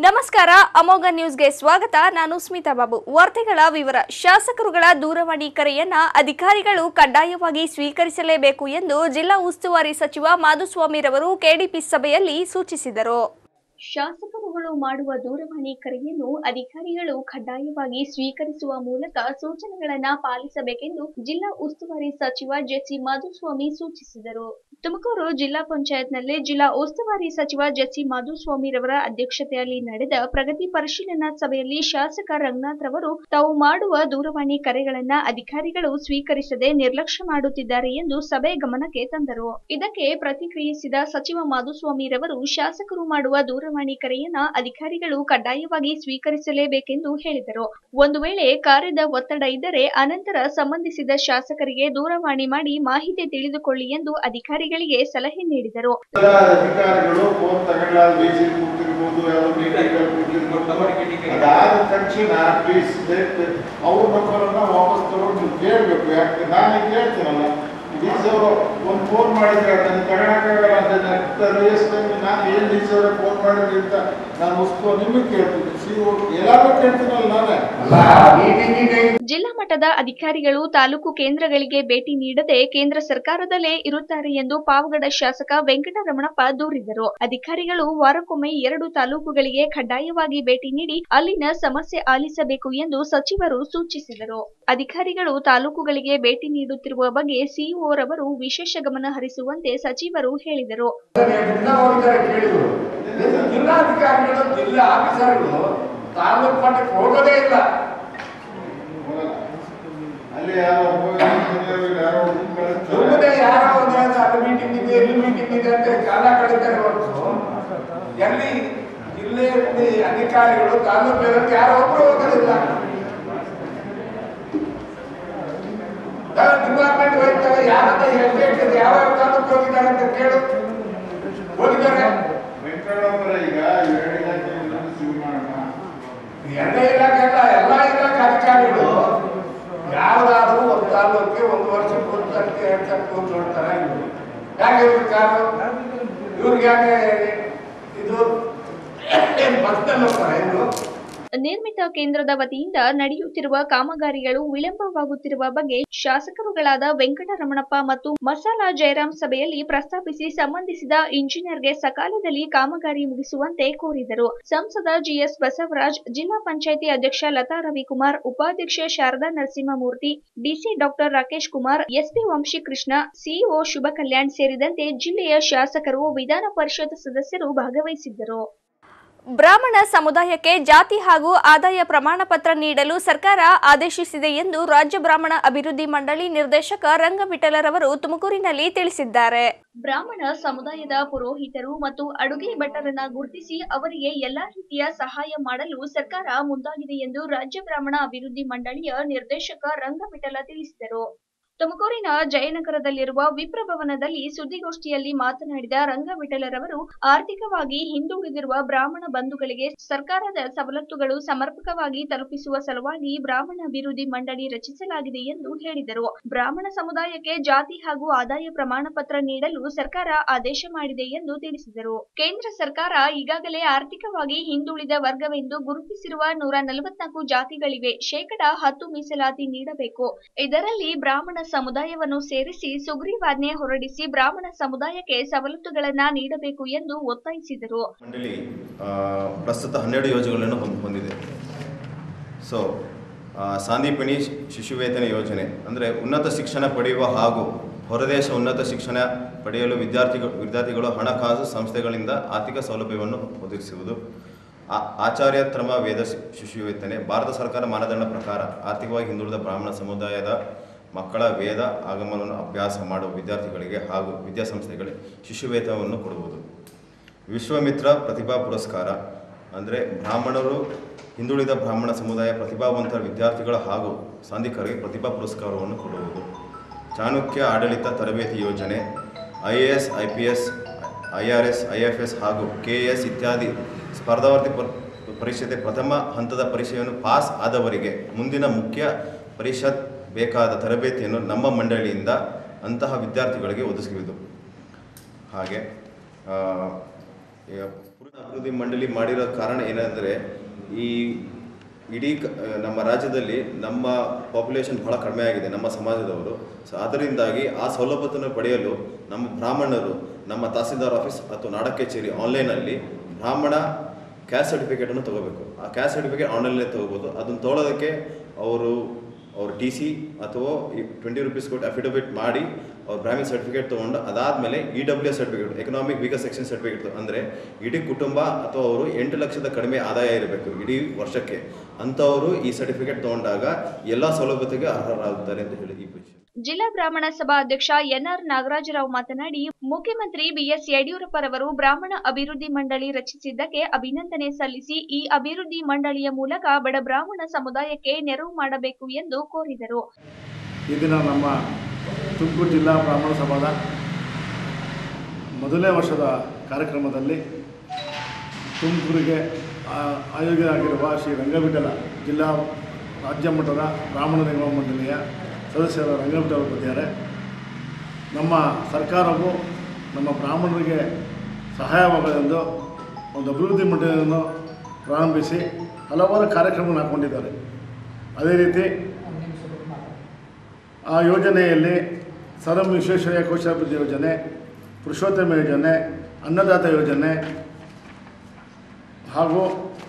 ನಮಸ್ಕಾರ ಅಮೋಘ ನ್ಯೂಸ್ಗೆ ಸ್ವಾಗತ. ನಾನು ಸ್ಮಿತಾ ಬಾಬು. ವಾರ್ತೆಗಳ ವಿವರ. ಶಾಸಕರುಗಳ ದೂರವಾಣಿ ಕರೆಯನ್ನ ಅಧಿಕಾರಿಗಳು ಕಡ್ಡಾಯವಾಗಿ ಸ್ವೀಕರಿಸಲೇಬೇಕು ಎಂದು ಜಿಲ್ಲಾ ಉಸ್ತುವಾರಿ ಸಚಿವ ಮಾಧುಸ್ವಾಮಿರವರು ಕೆಡಿಪಿ ಸಭೆಯಲ್ಲಿ ಸೂಚಿಸಿದರು. ಶಾಸಕರುಗಳು ಮಾಡುವ ದೂರವಾಣಿ ಕರೆಯನ್ನು ಅಧಿಕಾರಿಗಳು ಕಡ್ಡಾಯವಾಗಿ ಸ್ವೀಕರಿಸುವ ಮೂಲಕ ಸೂಚನೆಗಳನ್ನು ಪಾಲಿಸಬೇಕೆಂದು ಜಿಲ್ಲಾ ಉಸ್ತುವಾರಿ ಸಚಿವ ಜೆಸಿ ಮಾಧುಸ್ವಾಮಿ ಸೂಚಿಸಿದರು. ತುಮಕೂರು ಜಿಲ್ಲಾ ಪಂಚಾಯತ್ನಲ್ಲಿ ಜಿಲ್ಲಾ ಉಸ್ತುವಾರಿ ಸಚಿವ ಜೆಸಿ ಮಾಧುಸ್ವಾಮಿರವರ ಅಧ್ಯಕ್ಷತೆಯಲ್ಲಿ ನಡೆದ ಪ್ರಗತಿ ಪರಿಶೀಲನಾ ಸಭೆಯಲ್ಲಿ ಶಾಸಕ ರಂಗನಾಥ್ ರವರು ತಾವು ಮಾಡುವ ದೂರವಾಣಿ ಕರೆಗಳನ್ನು ಅಧಿಕಾರಿಗಳು ಸ್ವೀಕರಿಸದೆ ನಿರ್ಲಕ್ಷ್ಯ ಮಾಡುತ್ತಿದ್ದಾರೆ ಎಂದು ಸಭೆ ಗಮನಕ್ಕೆ ತಂದರು. ಇದಕ್ಕೆ ಪ್ರತಿಕ್ರಿಯಿಸಿದ ಸಚಿವ ಮಾಧುಸ್ವಾಮಿರವರು ಶಾಸಕರು ಮಾಡುವ ದೂರವಾಣಿ ಕರೆಯನ್ನ ಅಧಿಕಾರಿಗಳು ಕಡ್ಡಾಯವಾಗಿ ಸ್ವೀಕರಿಸಲೇಬೇಕೆಂದು ಹೇಳಿದರು. ಒಂದು ವೇಳೆ ಕಾರ್ಯದ ಒತ್ತಡ ಇದ್ದರೆ ಅನಂತರ ಸಂಬಂಧಿಸಿದ ಶಾಸಕರಿಗೆ ದೂರವಾಣಿ ಮಾಡಿ ಮಾಹಿತಿ ತಿಳಿದುಕೊಳ್ಳಿ ಎಂದು ಅಧಿಕಾರಿಗಳಿಗೆ ಸಲಹೆ ನೀಡಿದರು. ಒಂದು ಫೋನ್ ಮಾಡಿದ್ರೆ ಅದನ್ನು ತಗೊಳಕ್ಕಾಗಲ್ಲ ಅಂತ ನಾನು ಏನು ಡೀಸವ್ರೆ ಫೋನ್ ಮಾಡಿದ್ರಿ ಅಂತ ನಾನು ಉಸ್ಕೋ ನಿಮಗೆ ಕೇಳ್ತೀನಿ, ಎಲ್ಲಾರು ಕೇಳ್ತೀನಲ್ಲ ನಾನೇ. ಜಿಲ್ಲಾ ಮಟ್ಟದ ಅಧಿಕಾರಿಗಳು ತಾಲೂಕು ಕೇಂದ್ರಗಳಿಗೆ ಭೇಟಿ ನೀಡದೆ ಕೇಂದ್ರ ಸರ್ಕಾರದಲ್ಲೇ ಇರುತ್ತಾರೆ ಎಂದು ಪಾವಗಡ ಶಾಸಕ ವೆಂಕಟರಮಣಪ್ಪ ದೂರಿದರು. ಅಧಿಕಾರಿಗಳು ವಾರಕ್ಕೊಮ್ಮೆ 2 ತಾಲೂಕುಗಳಿಗೆ ಕಡ್ಡಾಯವಾಗಿ ಭೇಟಿ ನೀಡಿ ಅಲ್ಲಿನ ಸಮಸ್ಯೆ ಆಲಿಸಬೇಕು ಎಂದು ಸಚಿವರು ಸೂಚಿಸಿದರು. ಅಧಿಕಾರಿಗಳು ತಾಲೂಕುಗಳಿಗೆ ಭೇಟಿ ನೀಡುತ್ತಿರುವ ಬಗ್ಗೆ ಸಿಇಒ ರವರು ವಿಶೇಷ ಗಮನ ಹರಿಸುವಂತೆ ಸಚಿವರು ಹೇಳಿದರು. ಜಿಲ್ಲಾಧಿಕಾರಿಗಳು ಜಿಲ್ಲಾ ಆಫೀಸರ್ಗಳು ತಾಲೂಕು ಮಟ್ಟಕ್ಕೆ ಹೋಗೋದೇ ಇಲ್ಲ. ಅಲ್ಲಿ ಯಾರೋ ಅಲ್ಲಿ ಮೀಟಿಂಗ್ ಇದೆ, ಇಲ್ಲಿ ಮೀಟಿಂಗ್ ಇದೆ ಅಂತ ಕಾಲ ಕಳೀತಾರೆ ಹೊರತು ಎಲ್ಲಿ ಜಿಲ್ಲೆಯಲ್ಲಿ ಅಧಿಕಾರಿಗಳು ತಾಲೂಕು ಯಾರೋ ಒಬ್ಬರು ಹೋಗೋದಿಲ್ಲ. ಡಿಪಾರ್ಟ್ಮೆಂಟ್ ಹೋಗ್ತಾರೆ, ಯಾರಂತ ಹೇಳ್ತೇವೆ, ಯಾವ ತಾಲೂಕು ಹೋಗಿದ್ದಾರೆ ಅಂತ ಕೇಳು. ಹೋಗಿದ್ದಾರೆ ಈಗ 2 ಇಲಾಖೆಯನ್ನು ಶುರು ಮಾಡೋಣ. 2 ಇಲಾಖೆ ಅಲ್ಲ, ಎಲ್ಲಾ ಇಲಾಖೆ ಅಧಿಕಾರಿಗಳು ಯಾವ್ದಾದ್ರು ಒಂದು ತಾಲೂಕಿಗೆ 1 ವರ್ಷಕ್ಕೆ 1 ಸರ್ತಿ 2 ಸರ್ತಿ ಹೋಗಿ ನೋಡ್ತಾರೆ. ಯಾಕೆ ಇವ್ರಿಗೆ ಯಾಕೆ ಇದು ಬಸ್ನಲ್ಲಿ ಹೋಗ್ತಾರೆ? ಇವರು ನಿರ್ಮಿತ ಕೇಂದ್ರದ ವತಿಯಿಂದ ನಡೆಯುತ್ತಿರುವ ಕಾಮಗಾರಿಗಳು ವಿಳಂಬವಾಗುತ್ತಿರುವ ಬಗ್ಗೆ ಶಾಸಕರುಗಳಾದ ವೆಂಕಟರಮಣಪ್ಪ ಮತ್ತು ಮಸಾಲಾ ಜಯರಾಮ್ ಸಭೆಯಲ್ಲಿ ಪ್ರಸ್ತಾಪಿಸಿ ಸಂಬಂಧಿಸಿದ ಇಂಜಿನಿಯರ್ಗೆ ಸಕಾಲದಲ್ಲಿ ಕಾಮಗಾರಿ ಮುಗಿಸುವಂತೆ ಕೋರಿದರು. ಸಂಸದ ಜಿಎಸ್ ಬಸವರಾಜ್, ಜಿಲ್ಲಾ ಪಂಚಾಯಿತಿ ಅಧ್ಯಕ್ಷ ಲತಾ ರವಿಕುಮಾರ್, ಉಪಾಧ್ಯಕ್ಷೆ Sharada Narasimhamurthy, DC doctor Rakesh Kumar, SP Vamshikrishna, CEO Shubha Kalyan ಸೇರಿದಂತೆ ಜಿಲ್ಲೆಯ ಶಾಸಕರು, ವಿಧಾನ ಪರಿಷತ್ ಸದಸ್ಯರು ಭಾಗವಹಿಸಿದ್ದರು. ಬ್ರಾಹ್ಮಣ ಸಮುದಾಯಕ್ಕೆ ಜಾತಿ ಹಾಗೂ ಆದಾಯ ಪ್ರಮಾಣ ಪತ್ರ ನೀಡಲು ಸರ್ಕಾರ ಆದೇಶಿಸಿದೆ ಎಂದು ರಾಜ್ಯ ಬ್ರಾಹ್ಮಣ ಅಭಿವೃದ್ಧಿ ಮಂಡಳಿ ನಿರ್ದೇಶಕ ರಂಗವಿಠಲರವರು ತುಮಕೂರಿನಲ್ಲಿ ತಿಳಿಸಿದ್ದಾರೆ. ಬ್ರಾಹ್ಮಣ ಸಮುದಾಯದ ಪುರೋಹಿತರು ಮತ್ತು ಅಡುಗೆ ಭಟ್ಟರನ್ನ ಗುರುತಿಸಿ ಅವರಿಗೆ ಎಲ್ಲಾ ರೀತಿಯ ಸಹಾಯ ಮಾಡಲು ಸರ್ಕಾರ ಮುಂದಾಗಿದೆ ಎಂದು ರಾಜ್ಯ ಬ್ರಾಹ್ಮಣ ಅಭಿವೃದ್ಧಿ ಮಂಡಳಿಯ ನಿರ್ದೇಶಕ ರಂಗವಿಠಲ ತಿಳಿಸಿದರು. ತುಮಕೂರಿನ ಜಯನಗರದಲ್ಲಿರುವ ವಿಪ್ರಭವನದಲ್ಲಿ ಸುದ್ದಿಗೋಷ್ಠಿಯಲ್ಲಿ ಮಾತನಾಡಿದ ರಂಗವಿಠಲರವರು, ಆರ್ಥಿಕವಾಗಿ ಹಿಂದುಳಿದಿರುವ ಬ್ರಾಹ್ಮಣ ಬಂಧುಗಳಿಗೆ ಸರ್ಕಾರದ ಸವಲತ್ತುಗಳು ಸಮರ್ಪಕವಾಗಿ ತಲುಪಿಸುವ ಸಲುವಾಗಿ ಬ್ರಾಹ್ಮಣ ಅಭಿವೃದ್ಧಿ ಮಂಡಳಿ ರಚಿಸಲಾಗಿದೆ ಎಂದು ಹೇಳಿದರು. ಬ್ರಾಹ್ಮಣ ಸಮುದಾಯಕ್ಕೆ ಜಾತಿ ಹಾಗೂ ಆದಾಯ ಪ್ರಮಾಣ ಪತ್ರ ನೀಡಲು ಸರ್ಕಾರ ಆದೇಶ ಮಾಡಿದೆ ಎಂದು ತಿಳಿಸಿದರು. ಕೇಂದ್ರ ಸರ್ಕಾರ ಈಗಾಗಲೇ ಆರ್ಥಿಕವಾಗಿ ಹಿಂದುಳಿದ ವರ್ಗವೆಂದು ಗುರುತಿಸಿರುವ 144 ಜಾತಿಗಳಿವೆ. 10% ಮೀಸಲಾತಿ ನೀಡಬೇಕು. ಇದರಲ್ಲಿ ಬ್ರಾಹ್ಮಣ ಸಮುದಾಯವನ್ನು ಸೇರಿಸಿ ಸುಗ್ರೀವಾಜ್ಞೆ ಹೊರಡಿಸಿ ಬ್ರಾಹ್ಮಣ ಸಮುದಾಯಕ್ಕೆ ಸವಲತ್ತುಗಳನ್ನು ನೀಡಬೇಕು ಎಂದು ಒತ್ತಾಯಿಸಿದರು. ಮಂಡಳಿ ಪ್ರಸ್ತುತ 12 ಯೋಜನೆಗಳನ್ನು ಹೊಂದಿದೆ. ಸಾಂದೀಪನಿ ಶಿಶುವೇತನ ಯೋಜನೆ ಅಂದರೆ ಉನ್ನತ ಶಿಕ್ಷಣ ಪಡೆಯುವ ಹಾಗೂ ಹೊರದೇಶ ಉನ್ನತ ಶಿಕ್ಷಣ ಪಡೆಯಲು ವಿದ್ಯಾರ್ಥಿಗಳು ಹಣಕಾಸು ಸಂಸ್ಥೆಗಳಿಂದ ಆರ್ಥಿಕ ಸೌಲಭ್ಯವನ್ನು ಒದಗಿಸುವುದು. ಆಚಾರ್ಯತ್ರಮ ವೇದ ಶಿಶುವೇತನೆ ಭಾರತ ಸರ್ಕಾರ ಮಾನದಂಡ ಪ್ರಕಾರ ಆರ್ಥಿಕವಾಗಿ ಹಿಂದುಳಿದ ಬ್ರಾಹ್ಮಣ ಸಮುದಾಯದ ಮಕ್ಕಳ ವೇದ ಆಗಮನವನ್ನು ಅಭ್ಯಾಸ ಮಾಡುವ ವಿದ್ಯಾರ್ಥಿಗಳಿಗೆ ಹಾಗೂ ವಿದ್ಯಾಸಂಸ್ಥೆಗಳಿಗೆ ಶಿಶುವೇತನವನ್ನು ಕೊಡುವುದು. ವಿಶ್ವಾಮಿತ್ರ ಪ್ರತಿಭಾ ಪುರಸ್ಕಾರ ಅಂದರೆ ಬ್ರಾಹ್ಮಣರು ಹಿಂದುಳಿದ ಬ್ರಾಹ್ಮಣ ಸಮುದಾಯ ಪ್ರತಿಭಾವಂತ ವಿದ್ಯಾರ್ಥಿಗಳ ಹಾಗೂ ಸಾಂಧಿಕರಿಗೆ ಪ್ರತಿಭಾ ಪುರಸ್ಕಾರವನ್ನು ಕೊಡುವುದು. ಚಾಣಕ್ಯ ಆಡಳಿತ ತರಬೇತಿ ಯೋಜನೆ IAS, IPS, IRS, IFS ಹಾಗೂ KS ಇತ್ಯಾದಿ ಸ್ಪರ್ಧಾವರ್ತಿ ಪರೀಕ್ಷೆ ಪ್ರಥಮ ಹಂತದ ಪರೀಕ್ಷೆಯನ್ನು ಪಾಸ್ ಆದವರಿಗೆ ಮುಂದಿನ ಮುಖ್ಯ ಪರಿಷತ್ ಬೇಕಾದ ತರಬೇತಿಯನ್ನು ನಮ್ಮ ಮಂಡಳಿಯಿಂದ ಅಂತಹ ವಿದ್ಯಾರ್ಥಿಗಳಿಗೆ ಒದಗಿಸುವುದು. ಹಾಗೆ ಅಭಿವೃದ್ಧಿ ಮಂಡಳಿ ಮಾಡಿರೋ ಕಾರಣ ಏನಂದರೆ ಈ ಇಡೀ ನಮ್ಮ ರಾಜ್ಯದಲ್ಲಿ ನಮ್ಮ ಪಾಪ್ಯುಲೇಷನ್ ಬಹಳ ಕಡಿಮೆ ಆಗಿದೆ ನಮ್ಮ ಸಮಾಜದವರು. ಸೊ ಅದರಿಂದಾಗಿ ಆ ಸೌಲಭ್ಯವನ್ನು ಪಡೆಯಲು ನಮ್ಮ ಬ್ರಾಹ್ಮಣರು ನಮ್ಮ ತಹಸೀಲ್ದಾರ್ ಆಫೀಸ್ ಅಥವಾ ನಾಡ ಕಚೇರಿ ಆನ್ಲೈನಲ್ಲಿ ಬ್ರಾಹ್ಮಣ ಕ್ಯಾಸ್ಟ್ ಸರ್ಟಿಫಿಕೇಟನ್ನು ತೊಗೋಬೇಕು. ಆ ಕ್ಯಾಸ್ಟ್ ಸರ್ಟಿಫಿಕೇಟ್ ಆನ್ಲೈನಲ್ಲಿ ತೊಗೋಬೋದು. ಅದನ್ನು ತೊಗೊಳೋದಕ್ಕೆ ಅವ್ರ TC ಅಥವಾ 20 ರೂಪೀಸ್ ಕೊಟ್ಟು ಅಫಿಡವಿಟ್ ಮಾಡಿ ಅವ್ರ ಬ್ರಾಹ್ಮಣ ಸರ್ಟಿಫಿಕೇಟ್ ತೊಗೊಂಡು ಅದಾದಮೇಲೆ EWS certificate, economic weaker section certificate, ಅಂದರೆ ಇಡೀ ಕುಟುಂಬ ಅಥವಾ ಅವರು 8 ಲಕ್ಷದ ಕಡಿಮೆ ಆದಾಯ ಇರಬೇಕು ಇಡೀ ವರ್ಷಕ್ಕೆ. ಅಂಥವರು ಈ ಸರ್ಟಿಫಿಕೇಟ್ ತೊಗೊಂಡಾಗ ಎಲ್ಲ ಸೌಲಭ್ಯತೆಗೆ ಅರ್ಹರಾಗುತ್ತಾರೆ ಅಂತ ಹೇಳಿ ಈ ವಿಷಯ. ಜಿಲ್ಲಾ ಬ್ರಾಹ್ಮಣ ಸಭಾ ಅಧ್ಯಕ್ಷ NR ನಾಗರಾಜರಾವ್ ಮಾತನಾಡಿ, ಮುಖ್ಯಮಂತ್ರಿ BS ಯಡಿಯೂರಪ್ಪರವರು ಬ್ರಾಹ್ಮಣ ಅಭಿವೃದ್ಧಿ ಮಂಡಳಿ ರಚಿಸಿದ್ದಕ್ಕೆ ಅಭಿನಂದನೆ ಸಲ್ಲಿಸಿ ಈ ಅಭಿವೃದ್ಧಿ ಮಂಡಳಿಯ ಮೂಲಕ ಬಡ ಬ್ರಾಹ್ಮಣ ಸಮುದಾಯಕ್ಕೆ ನೆರವು ಮಾಡಬೇಕು ಎಂದು ಕೋರಿದರು. ಈ ದಿನ ನಮ್ಮ ತುಮಕೂರು ಜಿಲ್ಲಾ ಬ್ರಾಹ್ಮಣ ಸಭಾದ ಮೊದಲನೇ ವರ್ಷದ ಕಾರ್ಯಕ್ರಮದಲ್ಲಿ ತುಮಕೂರಿಗೆ ಆಯೋಜನೆಯಾಗಿರುವ ಶ್ರೀ ರಂಗವಿಠಲ ಜಿಲ್ಲಾ ರಾಜ್ಯ ಮಟ್ಟದ ಬ್ರಾಹ್ಮಣ ನಿಗಮ ಮಂಡಳಿಯ ಸದಸ್ಯರ ರಂಗವಿಠಲ ಬಂದಿದ್ದಾರೆ. ನಮ್ಮ ಸರ್ಕಾರವು ನಮ್ಮ ಬ್ರಾಹ್ಮಣರಿಗೆ ಸಹಾಯವಾಗಲೆಂದು ಒಂದು ಅಭಿವೃದ್ಧಿ ಮಂಡಳಿಯನ್ನು ಪ್ರಾರಂಭಿಸಿ ಹಲವಾರು ಕಾರ್ಯಕ್ರಮವನ್ನು ಹಾಕ್ಕೊಂಡಿದ್ದಾರೆ. ಅದೇ ರೀತಿ ಆ ಯೋಜನೆಯಲ್ಲಿ ಸರ್ ಎಂ ವಿಶ್ವೇಶ್ವರಯ್ಯ ಕೌಶಲಾಭಿವೃದ್ಧಿ ಯೋಜನೆ, ಪುರುಷೋತ್ತಮ ಯೋಜನೆ, ಅನ್ನದಾತ ಯೋಜನೆ ಹಾಗೂ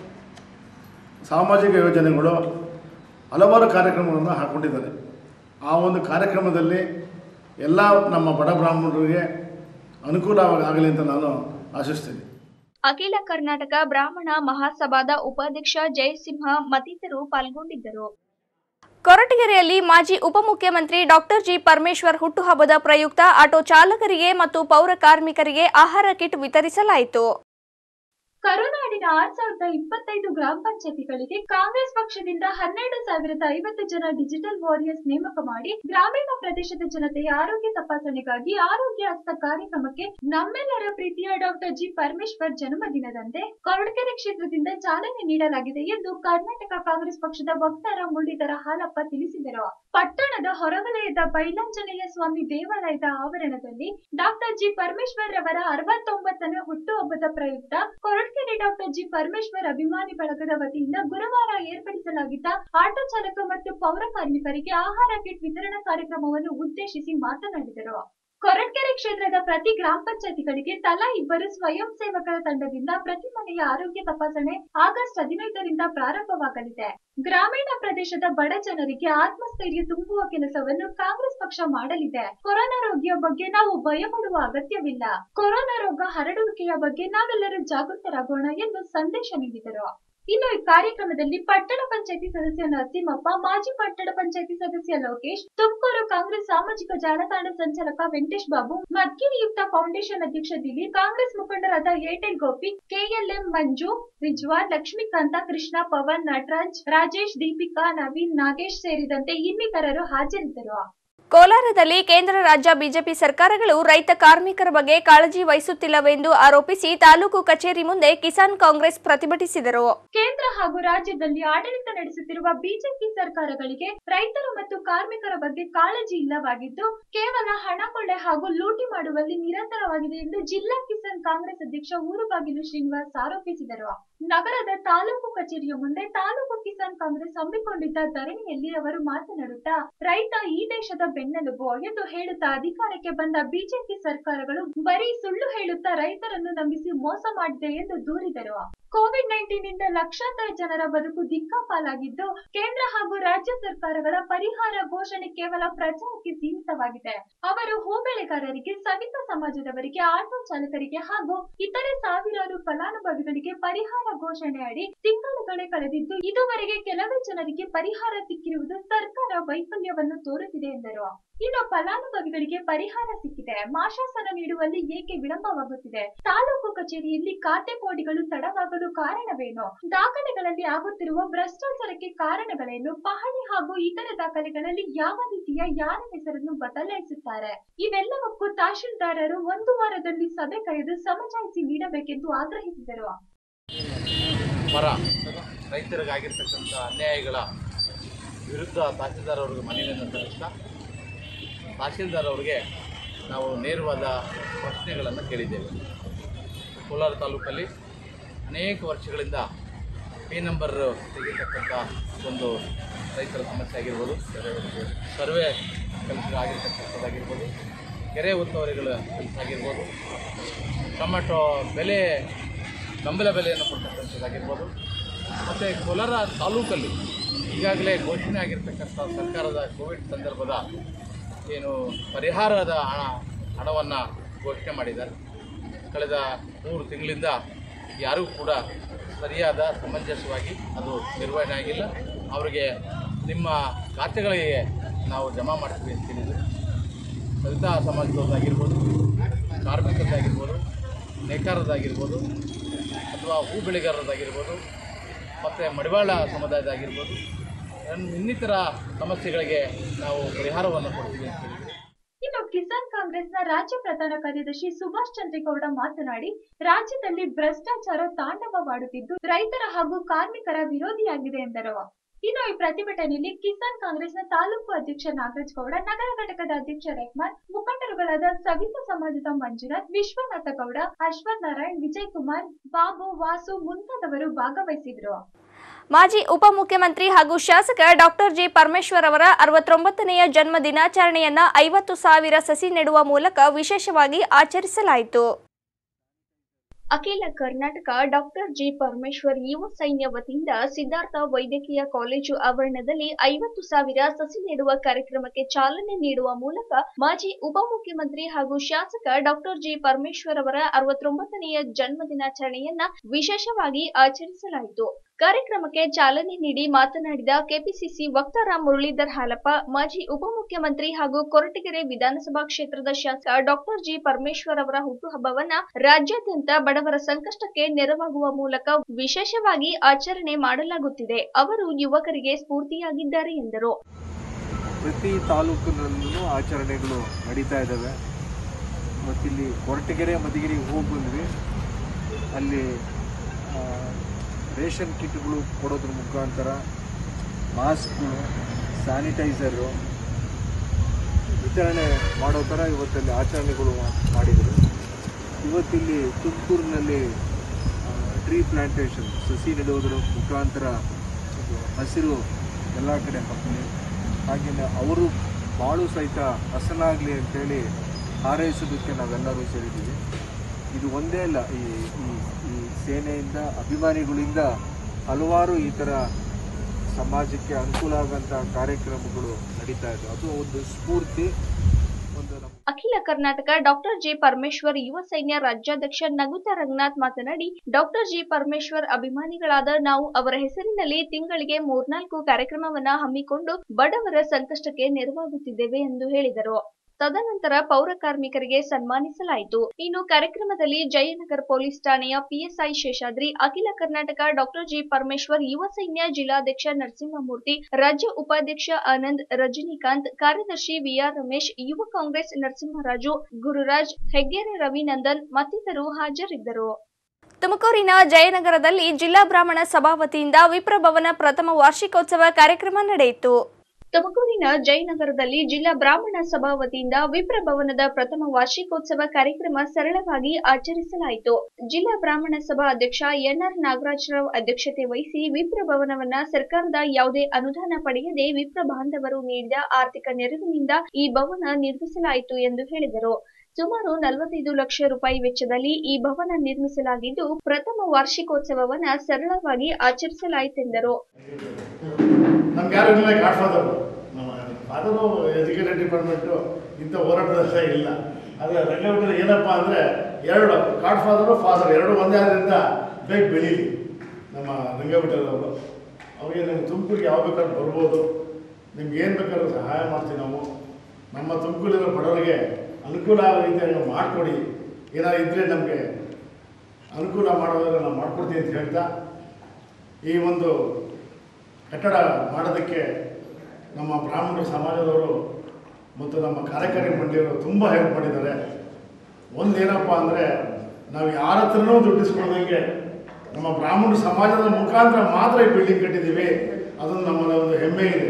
ಸಾಮಾಜಿಕ ಯೋಜನೆಗಳು ಹಲವಾರು ಕಾರ್ಯಕ್ರಮಗಳನ್ನು ಹಾಕ್ಕೊಂಡಿದ್ದಾರೆ. ಆ ಒಂದು ಕಾರ್ಯಕ್ರಮದಲ್ಲಿ ಎಲ್ಲ ನಮ್ಮ ಬಡ ಬ್ರಾಹ್ಮಣರಿಗೆ ಅನುಕೂಲವಾಗಲಿ ಅಂತ ನಾನು ಆಶಿಸ್ತೀನಿ. ಅಖಿಲ ಕರ್ನಾಟಕ ಬ್ರಾಹ್ಮಣ ಮಹಾಸಭಾದ ಉಪಾಧ್ಯಕ್ಷ ಜಯಸಿಂಹ ಮತ್ತಿತರರು ಪಾಲ್ಗೊಂಡಿದ್ದರು. ಕೊರಟಗೆರೆಯಲ್ಲಿ ಮಾಜಿ ಉಪಮುಖ್ಯಮಂತ್ರಿ ಡಾಕ್ಟರ್ ಜಿ ಪರಮೇಶ್ವರ್ ಹುಟ್ಟುಹಬ್ಬದ ಪ್ರಯುಕ್ತ ಆಟೋ ಚಾಲಕರಿಗೆ ಮತ್ತು ಪೌರ ಕಾರ್ಮಿಕರಿಗೆ ಆಹಾರ ಕಿಟ್ ವಿತರಿಸಲಾಯಿತು. ಕರುನಾಡಿನ 6025 ಗ್ರಾಮ ಪಂಚಾಯತಿಗಳಿಗೆ ಕಾಂಗ್ರೆಸ್ ಪಕ್ಷದಿಂದ 12,050 ಜನ ಡಿಜಿಟಲ್ ವಾರಿಯರ್ಸ್ ನೇಮಕ ಮಾಡಿ ಗ್ರಾಮೀಣ ಪ್ರದೇಶದ ಜನತೆಯ ಆರೋಗ್ಯ ತಪಾಸಣೆಗಾಗಿ ಆರೋಗ್ಯ ಹಸ್ತ ಕಾರ್ಯಕ್ರಮಕ್ಕೆ ನಮ್ಮೆಲ್ಲರ ಪ್ರೀತಿಯ ಡಾಕ್ಟರ್ ಜಿ ಪರಮೇಶ್ವರ್ ಜನ್ಮದಿನದಂತೆ ಕೊರಟಗೆರೆ ಕ್ಷೇತ್ರದಿಂದ ಚಾಲನೆ ನೀಡಲಾಗಿದೆ ಎಂದು ಕರ್ನಾಟಕ ಕಾಂಗ್ರೆಸ್ ಪಕ್ಷದ ವಕ್ತಾರ ಮುರಳೀಧರ ಹಾಲಪ್ಪ ತಿಳಿಸಿದರು. ಪಟ್ಟಣದ ಹೊರವಲಯದ ಬೈಲಾಂಜನೇಯ ಸ್ವಾಮಿ ದೇವಾಲಯದ ಆವರಣದಲ್ಲಿ ಡಾಕ್ಟರ್ ಜಿ ಪರಮೇಶ್ವರ್ ರವರ 69ನೇ ಹುಟ್ಟುಹಬ್ಬದ ಪ್ರಯುಕ್ತ ಕೊರಟಗೆರೆ ಡಾಕ್ಟರ್ ಜಿ ಪರಮೇಶ್ವರ್ ಅಭಿಮಾನಿ ಬಳಗದ ವತಿಯಿಂದ ಗುರುವಾರ ಏರ್ಪಡಿಸಲಾಗಿದ್ದ ಆಟೋ ಚಾಲಕ ಮತ್ತು ಪೌರ ಕಾರ್ಮಿಕರಿಗೆ ಆಹಾರ ಕಿಟ್ ವಿತರಣಾ ಕಾರ್ಯಕ್ರಮವನ್ನು ಉದ್ದೇಶಿಸಿ ಮಾತನಾಡಿದರು. ಕೊರಟಗೆರೆ ಕ್ಷೇತ್ರದ ಪ್ರತಿ ಗ್ರಾಮ ಪಂಚಾಯತಿಗಳಿಗೆ ತಲಾ 2 ಸ್ವಯಂ ಸೇವಕರ ತಂಡದಿಂದ ಪ್ರತಿ ಮನೆಯ ಆರೋಗ್ಯ ತಪಾಸಣೆ ಆಗಸ್ಟ್ 15ರಿಂದ ಪ್ರಾರಂಭವಾಗಲಿದೆ. ಗ್ರಾಮೀಣ ಪ್ರದೇಶದ ಬಡ ಜನರಿಗೆ ಆತ್ಮಸ್ಥೈರ್ಯ ತುಂಬುವ ಕೆಲಸವನ್ನು ಕಾಂಗ್ರೆಸ್ ಪಕ್ಷ ಮಾಡಲಿದೆ. ಕೊರೋನಾ ರೋಗಿಯ ಬಗ್ಗೆ ನಾವು ಭಯಪಡುವ ಅಗತ್ಯವಿಲ್ಲ. ಕೊರೋನಾ ರೋಗ ಹರಡುವಿಕೆಯ ಬಗ್ಗೆ ನಾವೆಲ್ಲರೂ ಜಾಗೃತರಾಗೋಣ ಎಂದು ಸಂದೇಶ ನೀಡಿದರು. ಇನ್ನು ಈ ಕಾರ್ಯಕ್ರಮದಲ್ಲಿ ಪಟ್ಟಣ ಪಂಚಾಯತಿ ಸದಸ್ಯ ನರಸಿಂಹಪ್ಪ, ಮಾಜಿ ಪಟ್ಟಣ ಪಂಚಾಯತಿ ಸದಸ್ಯ ಲೋಕೇಶ್, ತುಮಕೂರು ಕಾಂಗ್ರೆಸ್ ಸಾಮಾಜಿಕ ಜಾಲತಾಣ ಸಂಚಾಲಕ ವೆಂಕಟೇಶ್ ಬಾಬು, ಮದ್ಗಿರಿ ಯುಕ್ತ ಫೌಂಡೇಶನ್ ಅಧ್ಯಕ್ಷ ದಿಲೀಪ್, ಕಾಂಗ್ರೆಸ್ ಮುಖಂಡರಾದ ಏರ್ಟೆಲ್ ಗೋಪಿ, KLM ಮಂಜು, ರಿಜ್ವಾನ್, ಲಕ್ಷ್ಮೀಕಾಂತ, ಕೃಷ್ಣ, ಪವನ್, ನಟರಾಜ್, ರಾಜೇಶ್, ದೀಪಿಕಾ, ನವೀನ್, ನಾಗೇಶ್ ಸೇರಿದಂತೆ ಇನ್ನಿತರರು ಹಾಜರಿದ್ದರು. ಕೋಲಾರದಲ್ಲಿ ಕೇಂದ್ರ ರಾಜ್ಯ ಬಿಜೆಪಿ ಸರ್ಕಾರಗಳು ರೈತ ಕಾರ್ಮಿಕರ ಬಗ್ಗೆ ಕಾಳಜಿ ವಹಿಸುತ್ತಿಲ್ಲವೆಂದು ಆರೋಪಿಸಿ ತಾಲೂಕು ಕಚೇರಿ ಮುಂದೆ ಕಿಸಾನ್ ಕಾಂಗ್ರೆಸ್ ಪ್ರತಿಭಟಿಸಿದರು. ಕೇಂದ್ರ ಹಾಗೂ ರಾಜ್ಯದಲ್ಲಿ ಆಡಳಿತ ನಡೆಸುತ್ತಿರುವ ಬಿಜೆಪಿ ಸರ್ಕಾರಗಳಿಗೆ ರೈತರು ಮತ್ತು ಕಾರ್ಮಿಕರ ಬಗ್ಗೆ ಕಾಳಜಿ ಇಲ್ಲವಾಗಿದ್ದು ಕೇವಲ ಹಣ ಕೊಳ್ಳೆ ಹಾಗೂ ಲೂಟಿ ಮಾಡುವಲ್ಲಿ ನಿರಂತರವಾಗಿದೆ ಎಂದು ಜಿಲ್ಲಾ ಕಿಸಾನ್ ಕಾಂಗ್ರೆಸ್ ಅಧ್ಯಕ್ಷ ಊರುಬಾಗಿಲು ಶ್ರೀನಿವಾಸ್ ಆರೋಪಿಸಿದರು. ನಗರದ ತಾಲೂಕು ಕಚೇರಿಯ ಮುಂದೆ ತಾಲೂಕು ಕಿಸಾನ್ ಕಾಂಗ್ರೆಸ್ ಹಮ್ಮಿಕೊಂಡಿದ್ದ ಧರಣಿಯಲ್ಲಿ ಅವರು ಮಾತನಾಡುತ್ತಾ, ರೈತ ಈ ದೇಶದ ಬೆನ್ನೆಲುಬು ಎಂದು ಹೇಳುತ್ತಾ ಅಧಿಕಾರಕ್ಕೆ ಬಂದ ಬಿಜೆಪಿ ಸರ್ಕಾರಗಳು ಬರೀ ಸುಳ್ಳು ಹೇಳುತ್ತಾ ರೈತರನ್ನು ನಂಬಿಸಿ ಮೋಸ ಮಾಡಿದೆ ಎಂದು ದೂರಿದರು. ಕೋವಿಡ್-19 ನಿಂದ ಲಕ್ಷಾಂತರ ಜನರ ಬದುಕು ದಿಕ್ಕಾಪಾಲಾಗಿದ್ದು ಕೇಂದ್ರ ಹಾಗೂ ರಾಜ್ಯ ಸರ್ಕಾರಗಳ ಪರಿಹಾರ ಘೋಷಣೆ ಕೇವಲ ಪ್ರಚಾರಕ್ಕೆ ಸೀಮಿತವಾಗಿದೆ. ಅವರು ಹೂ ಬೆಳೆಗಾರರಿಗೆ, ಸವಿತಾ ಸಮಾಜದವರಿಗೆ, ಆಟೋ ಚಾಲಕರಿಗೆ ಹಾಗೂ ಇತರೆ ಸಾವಿರಾರು ಫಲಾನುಭವಿಗಳಿಗೆ ಪರಿಹಾರ ಘೋಷಣೆ ಅಡಿ ತಿಂಗಳುಗಳೇ ಕಳೆದಿದ್ದು ಇದುವರೆಗೆ ಕೆಲವೇ ಜನರಿಗೆ ಪರಿಹಾರ ಸಿಕ್ಕಿರುವುದು ಸರ್ಕಾರ ವೈಫಲ್ಯವನ್ನು ತೋರುತ್ತಿದೆ ಎಂದರು. ಇನ್ನು ಫಲಾನುಭವಿಗಳಿಗೆ ಪರಿಹಾರ ಸಿಕ್ಕಿದೆ, ಮಾಶಾಸನ ನೀಡುವಲ್ಲಿ ಏಕೆ ವಿಳಂಬವಾಗುತ್ತಿದೆ? ತಾಲೂಕು ಕಚೇರಿಯಲ್ಲಿ ಖಾತೆ ಪೋಡಿಗಳು ತಡವಾಗಲು ಕಾರಣವೇನು? ದಾಖಲೆಗಳಲ್ಲಿ ಆಗುತ್ತಿರುವ ಭ್ರಷ್ಟಾಚಾರಕ್ಕೆ ಕಾರಣಗಳೇನು? ಪಹಣಿ ಹಾಗೂ ಇತರ ದಾಖಲೆಗಳಲ್ಲಿ ಯಾವ ರೀತಿಯ ಯಾರ ಹೆಸರನ್ನು ಬದಲಾಯಿಸುತ್ತಾರೆ? ಇವೆಲ್ಲವಕ್ಕೂ ತಹಶೀಲ್ದಾರರು 1 ವಾರದಲ್ಲಿ ಸಭೆ ಕರೆದು ಸಮಜಾಯಿಸಿ ನೀಡಬೇಕೆಂದು ಆಗ್ರಹಿಸಿದರು. ರೈತರಿಗಾಗಿರ್ತಕ್ಕಂಥ ಅನ್ಯಾಯಗಳ ವಿರುದ್ಧ ತಹಶೀಲ್ದಾರ್ ಅವರಿಗೆ ಮನವಿಯನ್ನು ಸಲ್ಲಿಸ್ತಾ ತಹಶೀಲ್ದಾರ್ ಅವರಿಗೆ ನಾವು ನೇರವಾದ ಪ್ರಶ್ನೆಗಳನ್ನು ಕೇಳಿದ್ದೇವೆ. ಕೋಲಾರ ತಾಲೂಕಲ್ಲಿ ಅನೇಕ ವರ್ಷಗಳಿಂದ ಪಿ ನಂಬರ್ ತೆಗೆಯತಕ್ಕಂಥ ಒಂದು ರೈತರ ಸಮಸ್ಯೆ ಆಗಿರ್ಬೋದು, ಸರ್ವೆ ಕೆಲಸ ಆಗಿರ್ತಕ್ಕಂಥದ್ದಾಗಿರ್ಬೋದು, ಕೆರೆ ಒತ್ತುವರಿಗಳ ಕೆಲಸ ಆಗಿರ್ಬೋದು, ಟೊಮೆಟೊ ಬೆಂಬಲ ಬೆಲೆಯನ್ನು ಕೊಡ್ತಕ್ಕಂಥದ್ದಾಗಿರ್ಬೋದು, ಮತ್ತು ಕೋಲಾರ ತಾಲೂಕಲ್ಲಿ ಈಗಾಗಲೇ ಘೋಷಣೆ ಆಗಿರ್ತಕ್ಕಂಥ ಸರ್ಕಾರದ ಕೋವಿಡ್ ಸಂದರ್ಭದ ಏನು ಪರಿಹಾರದ ಹಣವನ್ನು ಘೋಷಣೆ ಮಾಡಿದ್ದಾರೆ. ಕಳೆದ 3 ತಿಂಗಳಿಂದ ಯಾರಿಗೂ ಕೂಡ ಸರಿಯಾದ ಸಮಂಜಸವಾಗಿ ಅದು ನಿರ್ವಹಣೆ ಆಗಿಲ್ಲ. ಅವರಿಗೆ ನಿಮ್ಮ ಖಾತೆಗಳಿಗೆ ನಾವು ಜಮಾ ಮಾಡ್ತೀವಿ ಅಂತ ಹೇಳಿದ್ರು. ದಲಿತ ಸಮಾಜದವ್ರದ್ದಾಗಿರ್ಬೋದು, ಕಾರ್ಮಿಕರದ್ದಾಗಿರ್ಬೋದು, ನೇಕಾರರದ್ದಾಗಿರ್ಬೋದು, ಅಥವಾ ಹೂ ಬೆಳೆಗಾರರದ್ದಾಗಿರ್ಬೋದು, ಮತ್ತು ಮಡಿವಾಳ ಸಮುದಾಯದಾಗಿರ್ಬೋದು, ಇನ್ನಿತರ ಸಮಸ್ಯೆಗಳಿಗೆ ನಾವು ಪರಿಹಾರವನ್ನು ಕೊಡ್ತೀವಿ ಅಂತ ಹೇಳಿದ್ರು. ಇನ್ನು ಕಿಸಾನ್ ಕಾಂಗ್ರೆಸ್ನ ರಾಜ್ಯ ಪ್ರಧಾನ ಕಾರ್ಯದರ್ಶಿ ಸುಭಾಷ್ ಚಂದ್ರೇಗೌಡ ಮಾತನಾಡಿ, ರಾಜ್ಯದಲ್ಲಿ ಭ್ರಷ್ಟಾಚಾರ ತಾಂಡವವಾಡುತ್ತಿದ್ದು ರೈತರ ಹಾಗೂ ಕಾರ್ಮಿಕರ ವಿರೋಧಿಯಾಗಿದೆ ಎಂದರು. ಇನ್ನು ಈ ಪ್ರತಿಭಟನೆಯಲ್ಲಿ ಕಿಸಾನ್ ಕಾಂಗ್ರೆಸ್ನ ತಾಲೂಕು ಅಧ್ಯಕ್ಷ ನಾಗರಾಜ್ ಗೌಡ, ನಗರ ಘಟಕದ ಅಧ್ಯಕ್ಷ ರೆಹಮಾನ್, ಮುಖಂಡರುಗಳಾದ ಸವಿತಾ ಸಮಾಜದ ಮಂಜುನಾಥ್, ವಿಶ್ವನಾಥ ಗೌಡ, ಅಶ್ವಥ್ ನಾರಾಯಣ್, ವಿಜಯ್ ಕುಮಾರ್, ಬಾಬು, ವಾಸು ಮುಂತಾದವರು ಭಾಗವಹಿಸಿದ್ರು. ಮಾಜಿ ಉಪಮುಖ್ಯಮಂತ್ರಿ ಹಾಗೂ ಶಾಸಕ ಡಾಕ್ಟರ್ ಜಿ ಪರಮೇಶ್ವರ್ ಅವರ 69ನೆಯ ಜನ್ಮ ದಿನಾಚರಣೆಯನ್ನ 50,000 ಸಸಿ ನೆಡುವ ಮೂಲಕ ವಿಶೇಷವಾಗಿ ಆಚರಿಸಲಾಯಿತು. ಅಖಿಲ ಕರ್ನಾಟಕ ಡಾಕ್ಟರ್ ಜಿ ಪರಮೇಶ್ವರ್ ಯುವ ಸೈನ್ಯ ವತಿಯಿಂದ ಸಿದ್ಧಾರ್ಥ ವೈದ್ಯಕೀಯ ಕಾಲೇಜು ಆವರಣದಲ್ಲಿ 50,000 ಸಸಿ ನೆಡುವ ಕಾರ್ಯಕ್ರಮಕ್ಕೆ ಚಾಲನೆ ನೀಡುವ ಮೂಲಕ ಮಾಜಿ ಉಪಮುಖ್ಯಮಂತ್ರಿ ಹಾಗೂ ಶಾಸಕ ಡಾಕ್ಟರ್ ಜಿ ಪರಮೇಶ್ವರ್ ಅವರ 69ನೆಯ ಜನ್ಮ ದಿನಾಚರಣೆಯನ್ನ ವಿಶೇಷವಾಗಿ ಆಚರಿಸಲಾಯಿತು. ಕಾರ್ಯಕ್ರಮಕ್ಕೆ ಚಾಲನೆ ನೀಡಿ ಮಾತನಾಡಿದ ಕೆಪಿಸಿಸಿ ವಕ್ತಾರ ಮುರಳೀಧರ್ ಹಾಲಪ್ಪ, ಮಾಜಿ ಉಪಮುಖ್ಯಮಂತ್ರಿ ಹಾಗೂ ಕೊರಟಗೆರೆ ವಿಧಾನಸಭಾ ಕ್ಷೇತ್ರದ ಶಾಸಕ ಡಾಕ್ಟರ್ ಜಿ ಪರಮೇಶ್ವರ್ ಅವರ ಹುಟ್ಟುಹಬ್ಬವನ್ನ ರಾಜ್ಯಾದ್ಯಂತ ಬಡವರ ಸಂಕಷ್ಟಕ್ಕೆ ನೆರವಾಗುವ ಮೂಲಕ ವಿಶೇಷವಾಗಿ ಆಚರಣೆ ಮಾಡಲಾಗುತ್ತಿದೆ. ಅವರು ಯುವಕರಿಗೆ ಸ್ಫೂರ್ತಿಯಾಗಿದ್ದಾರೆ ಎಂದರು. ಪ್ರತಿ ತಾಲೂಕಿನಲ್ಲೂ ಆಚರಣೆಗಳು ನಡೀತಾ ಇದ್ದಾವೆ. ಮತ್ತಿಲ್ಲಿ ಕೊರಟಗೆರೆ ಮಧುಗಿರಿಗೆ ಹೋಗಿ ಬಂದ್ವಿ. ಅಲ್ಲಿ ರೇಷನ್ ಕಿಟ್ಗಳು ಕೊಡೋದ್ರ ಮುಖಾಂತರ ಮಾಸ್ಕ್ಗಳು, ಸ್ಯಾನಿಟೈಸರು ವಿತರಣೆ ಮಾಡೋ ಥರ ಇವತ್ತಲ್ಲಿ ಆಚರಣೆಗಳು ಮಾಡಿದರು. ಇವತ್ತಿಲ್ಲಿ ತುಮಕೂರಿನಲ್ಲಿ ಟ್ರೀ ಪ್ಲಾಂಟೇಷನ್, ಸಸಿ ನೆಡುವುದರ ಮುಖಾಂತರ ಹಸಿರು ಎಲ್ಲ ಕಡೆ ಹಬ್ಬಲಿ, ಹಾಗೆಯೇ ಅವರು ಬಾಳು ಸಹಿತ ಹಸನಾಗಲಿ ಅಂತೇಳಿ ಹಾರೈಸೋದಕ್ಕೆ ನಾವೆಲ್ಲರೂ ಸೇರಿದ್ದೀವಿ. ಇದು ಒಂದೇ ಅಲ್ಲ, ಈ ಸೇನೆಯಿಂದ, ಅಭಿಮಾನಿಗಳಿಂದ ಹಲವಾರು ಈ ಥರ ಸಮಾಜಕ್ಕೆ ಅನುಕೂಲ ಆಗೋಂಥ ಕಾರ್ಯಕ್ರಮಗಳು ನಡೀತಾ ಇದೆ. ಅದು ಒಂದು ಸ್ಫೂರ್ತಿ. ಅಖಿಲ ಕರ್ನಾಟಕ ಡಾಕ್ಟರ್ ಜಿ ಪರಮೇಶ್ವರ್ ಯುವ ಸೈನ್ಯ ರಾಜ್ಯಾಧ್ಯಕ್ಷ ನಗುತಾ ರಂಗನಾಥ್ ಮಾತನಾಡಿ, ಡಾಕ್ಟರ್ ಜಿ ಪರಮೇಶ್ವರ್ ಅಭಿಮಾನಿಗಳಾದ ನಾವು ಅವರ ಹೆಸರಿನಲ್ಲಿ ತಿಂಗಳಿಗೆ 3-4 ಕಾರ್ಯಕ್ರಮವನ್ನ ಹಮ್ಮಿಕೊಂಡು ಬಡವರ ಸಂಕಷ್ಟಕ್ಕೆ ನೆರವಾಗುತ್ತಿದ್ದೇವೆ ಎಂದು ಹೇಳಿದರು. ತದನಂತರ ಪೌರ ಕಾರ್ಮಿಕರಿಗೆ ಸನ್ಮಾನಿಸಲಾಯಿತು. ಇನ್ನು ಕಾರ್ಯಕ್ರಮದಲ್ಲಿ ಜಯನಗರ ಪೊಲೀಸ್ ಠಾಣೆಯ PSI Sheshadri, Akhila Karnataka doctor G Parameshwar ಯುವ ಸೈನ್ಯ ಜಿಲ್ಲಾಧ್ಯಕ್ಷ ನರಸಿಂಹಮೂರ್ತಿ, ರಾಜ್ಯ ಉಪಾಧ್ಯಕ್ಷ ಆನಂದ್, ರಜನಿಕಾಂತ್, ಕಾರ್ಯದರ್ಶಿ ವಿಆರ್ ರಮೇಶ್, ಯುವ ಕಾಂಗ್ರೆಸ್ ನರಸಿಂಹರಾಜು, ಗುರುರಾಜ್, ಹೆಗ್ಗೆರೆ ರವಿನಂದನ್ ಮತ್ತಿತರರು ಹಾಜರಿದ್ದರು. ತುಮಕೂರಿನ ಜಯನಗರದಲ್ಲಿ ಜಿಲ್ಲಾ ಬ್ರಾಹ್ಮಣ ಸಭಾ ವತಿಯಿಂದ ವಿಪ್ರಭವನ ಪ್ರಥಮ ವಾರ್ಷಿಕೋತ್ಸವ ಕಾರ್ಯಕ್ರಮ ನಡೆಯಿತು. ತುಮಕೂರಿನ ಜಯನಗರದಲ್ಲಿ ಜಿಲ್ಲಾ ಬ್ರಾಹ್ಮಣ ಸಭಾ ವತಿಯಿಂದ ವಿಪ್ರಭವನದ ಪ್ರಥಮ ವಾರ್ಷಿಕೋತ್ಸವ ಕಾರ್ಯಕ್ರಮ ಸರಳವಾಗಿ ಆಚರಿಸಲಾಯಿತು. ಜಿಲ್ಲಾ ಬ್ರಾಹ್ಮಣ ಸಭಾ ಅಧ್ಯಕ್ಷ ಎನ್ಆರ್ ನಾಗರಾಜರಾವ್ ಅಧ್ಯಕ್ಷತೆ ವಹಿಸಿ ವಿಪ್ರಭವನವನ್ನ ಸರ್ಕಾರದ ಯಾವುದೇ ಅನುದಾನ ಪಡೆಯದೆ ವಿಪ್ರ ಬಾಂಧವರು ನೀಡಿದ ಆರ್ಥಿಕ ನೆರವಿನಿಂದ ಈ ಭವನ ನಿರ್ಮಿಸಲಾಯಿತು ಎಂದು ಹೇಳಿದರು. ಸುಮಾರು 45 ಲಕ್ಷ ರೂಪಾಯಿ ವೆಚ್ಚದಲ್ಲಿ ಈ ಭವನ ನಿರ್ಮಿಸಲಾಗಿದ್ದು ಪ್ರಥಮ ವಾರ್ಷಿಕೋತ್ಸವವನ್ನ ಸರಳವಾಗಿ ಆಚರಿಸಲಾಯಿತೆಂದರು. ನಮ್ಗೆ ಯಾರು ಇಲ್ಲ, ಗಾಡ್ ಫಾದರ್ ನಮ್ಮ ಫಾದರು ಎಜುಕೇಷನ್ ಡಿಪಾರ್ಟ್ಮೆಂಟು ಇಂಥ ಹೋರಾಟದಲ್ಲೇ ಇಲ್ಲ. ಆದರೆ ರಂಗಭಟ್ಟರು ಏನಪ್ಪ ಅಂದರೆ ಎರಡು ಗಾಡ್ ಫಾದರ್ ಎರಡು ಒಂದೇ ಆದ್ರಿಂದ ಬೇಗ ಬೆಳೀಲಿ ನಮ್ಮ ರಂಗಭಟ್ಟರವರು. ಅವ್ರಿಗೆ ನಿಮ್ಗೆ ತುಮಕೂರಿಗೆ ಯಾವ ಬೇಕಾದ್ರೂ ಬರ್ಬೋದು, ನಿಮ್ಗೆ ಏನು ಬೇಕಾದ್ರೂ ಸಹಾಯ ಮಾಡ್ತೀವಿ ನಾವು. ನಮ್ಮ ತುಮಕೂರಿನ ಬಡವರಿಗೆ ಅನುಕೂಲ ಆಗೋ ರೀತಿಯಾಗಿ ಮಾಡಿಕೊಡಿ, ಏನಾದ್ರು ಇದ್ದರೆ ನಮಗೆ ಅನುಕೂಲ ಮಾಡೋದ್ರೆ ನಾವು ಮಾಡಿಕೊಡ್ತೀವಿ ಅಂತ ಹೇಳ್ತಾ, ಈ ಒಂದು ಕಟ್ಟಡ ಮಾಡೋದಕ್ಕೆ ನಮ್ಮ ಬ್ರಾಹ್ಮಣ ಸಮಾಜದವರು ಮತ್ತು ನಮ್ಮ ಕಾರ್ಯಕಾರಿ ಮಂಡಳಿಯವರು ತುಂಬ ಹೆಲ್ಪ್ ಮಾಡಿದ್ದಾರೆ. ಒಂದೇನಪ್ಪ ಅಂದರೆ ನಾವು ಯಾರ ಹತ್ರನೂ ದುಡ್ಡಿಸ್ಕೊಳ್ದಂಗೆ ನಮ್ಮ ಬ್ರಾಹ್ಮಣ ಸಮಾಜದ ಮುಖಾಂತರ ಮಾತ್ರ ಈ ಬಿಲ್ಡಿಂಗ್ ಕಟ್ಟಿದ್ದೀವಿ. ಅದೊಂದು ನಮ್ಮದ ಒಂದು ಹೆಮ್ಮೆ ಇದೆ.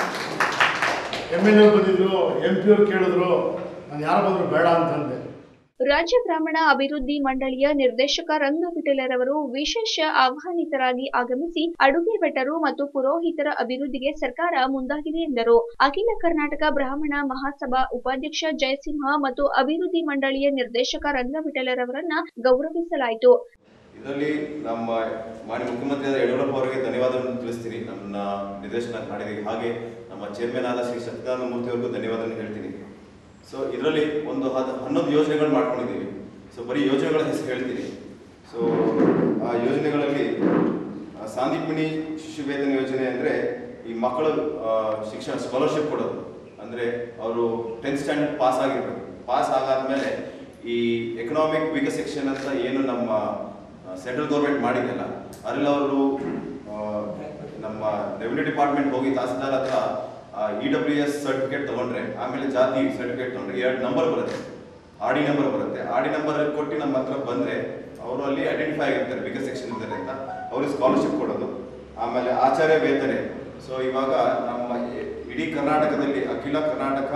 MLA ಬಂದಿದ್ರು, MP ಅವ್ರು ಕೇಳಿದ್ರು, ನಾನು ಯಾರು ಬಂದರೂ ಬೇಡ ಅಂತಂದೆ. ರಾಜ್ಯ ಬ್ರಾಹ್ಮಣ ಅಭಿವೃದ್ಧಿ ಮಂಡಳಿಯ ನಿರ್ದೇಶಕ ರಂಗವಿಠಲರವರು ವಿಶೇಷ ಆಹ್ವಾನಿತರಾಗಿ ಆಗಮಿಸಿ ಅಡುಗೆ ಭಟ್ಟರು ಮತ್ತು ಪುರೋಹಿತರ ಅಭಿವೃದ್ಧಿಗೆ ಸರ್ಕಾರ ಮುಂದಾಗಿದೆ ಎಂದರು. ಅಖಿಲ ಕರ್ನಾಟಕ ಬ್ರಾಹ್ಮಣ ಮಹಾಸಭಾ ಉಪಾಧ್ಯಕ್ಷ ಜಯಸಿಂಹ ಮತ್ತು ಅಭಿವೃದ್ಧಿ ಮಂಡಳಿಯ ನಿರ್ದೇಶಕ ರಂಗವಿಠಲರವರನ್ನ ಗೌರವಿಸಲಾಯಿತು. ಇದರಲ್ಲಿ ನಮ್ಮ ಮಾನ್ಯ ಮುಖ್ಯಮಂತ್ರಿಯಾದ ಯಡಿಯೂರಪ್ಪ ಅವರಿಗೆ ಧನ್ಯವಾದವನ್ನು ತಿಳಿಸ್ತೀನಿ, ನಮ್ಮನ್ನ ನಿರ್ದೇಶನ ಮಾಡಿದ್ದೀವಿ. ಹಾಗೆ ನಮ್ಮ ಚೇರ್ಮನ್ ಆದ ಶ್ರೀ ಸತ್ಯನಾರಾಯಣ ಮೂರ್ತಿ ಅವರಿಗೂ ಧನ್ಯವಾದವನ್ನು ಹೇಳ್ತೀನಿ. ಸೊ ಇದರಲ್ಲಿ ಒಂದು 11 ಯೋಜನೆಗಳು ಮಾಡ್ಕೊಂಡಿದ್ದೀವಿ. ಸೊ ಬರೀ ಯೋಜನೆಗಳ ಹೆಸರು ಹೇಳ್ತೀನಿ. ಸೊ ಆ ಯೋಜನೆಗಳಲ್ಲಿ ಸಾಂದೀಪನಿ ಶಿಶು ವೇತನ ಯೋಜನೆ ಅಂದರೆ ಈ ಮಕ್ಕಳ ಶಿಕ್ಷಣ ಸ್ಕಾಲರ್ಶಿಪ್ ಕೊಡೋದು. ಅಂದರೆ ಅವರು 10th ಸ್ಟ್ಯಾಂಡರ್ಡ್ ಪಾಸ್ ಆಗಿರ್ಬೇಕು. ಪಾಸ್ ಆಗಾದ್ಮೇಲೆ ಈ ಎಕನಾಮಿಕ್ ವೀಕರ್ ಸೆಕ್ಷನ್ ಅಂತ ಏನು ನಮ್ಮ ಸೆಂಟ್ರಲ್ ಗೌರ್ಮೆಂಟ್ ಮಾಡಿದೆಯಲ್ಲ, ಅದರಲ್ಲಿ ಅವರು ನಮ್ಮ ರೆವಿನ್ಯೂ ಡಿಪಾರ್ಟ್ಮೆಂಟ್ ಹೋಗಿ ತಹಸೀಲ್ದಾರ್ ಹತ್ರ EWS ಸರ್ಟಿಫಿಕೇಟ್ ತೊಗೊಂಡ್ರೆ, ಆಮೇಲೆ ಜಾತಿ ಸರ್ಟಿಫಿಕೇಟ್ ತೊಗೊಂಡ್ರೆ 2 ನಂಬರ್ ಬರುತ್ತೆ, RD ನಂಬರ್ ಬರುತ್ತೆ. RD ನಂಬರ್ ಕೊಟ್ಟು ನಮ್ಮ ಹತ್ರ ಬಂದರೆ ಅವರು ಅಲ್ಲಿ ಐಡೆಂಟಿಫೈ ಆಗಿರ್ತಾರೆ ವೀಕರ್ ಸೆಕ್ಷನ್ ಇದ್ದಾರೆ ಅಂತ, ಅವ್ರಿಗೆ ಸ್ಕಾಲರ್ಶಿಪ್ ಕೊಡೋದು. ಆಮೇಲೆ ಆಚಾರ್ಯ ವೇತನೆ. ಸೊ ಇವಾಗ ನಮ್ಮ ಇಡೀ ಕರ್ನಾಟಕದಲ್ಲಿ ಅಖಿಲ ಕರ್ನಾಟಕ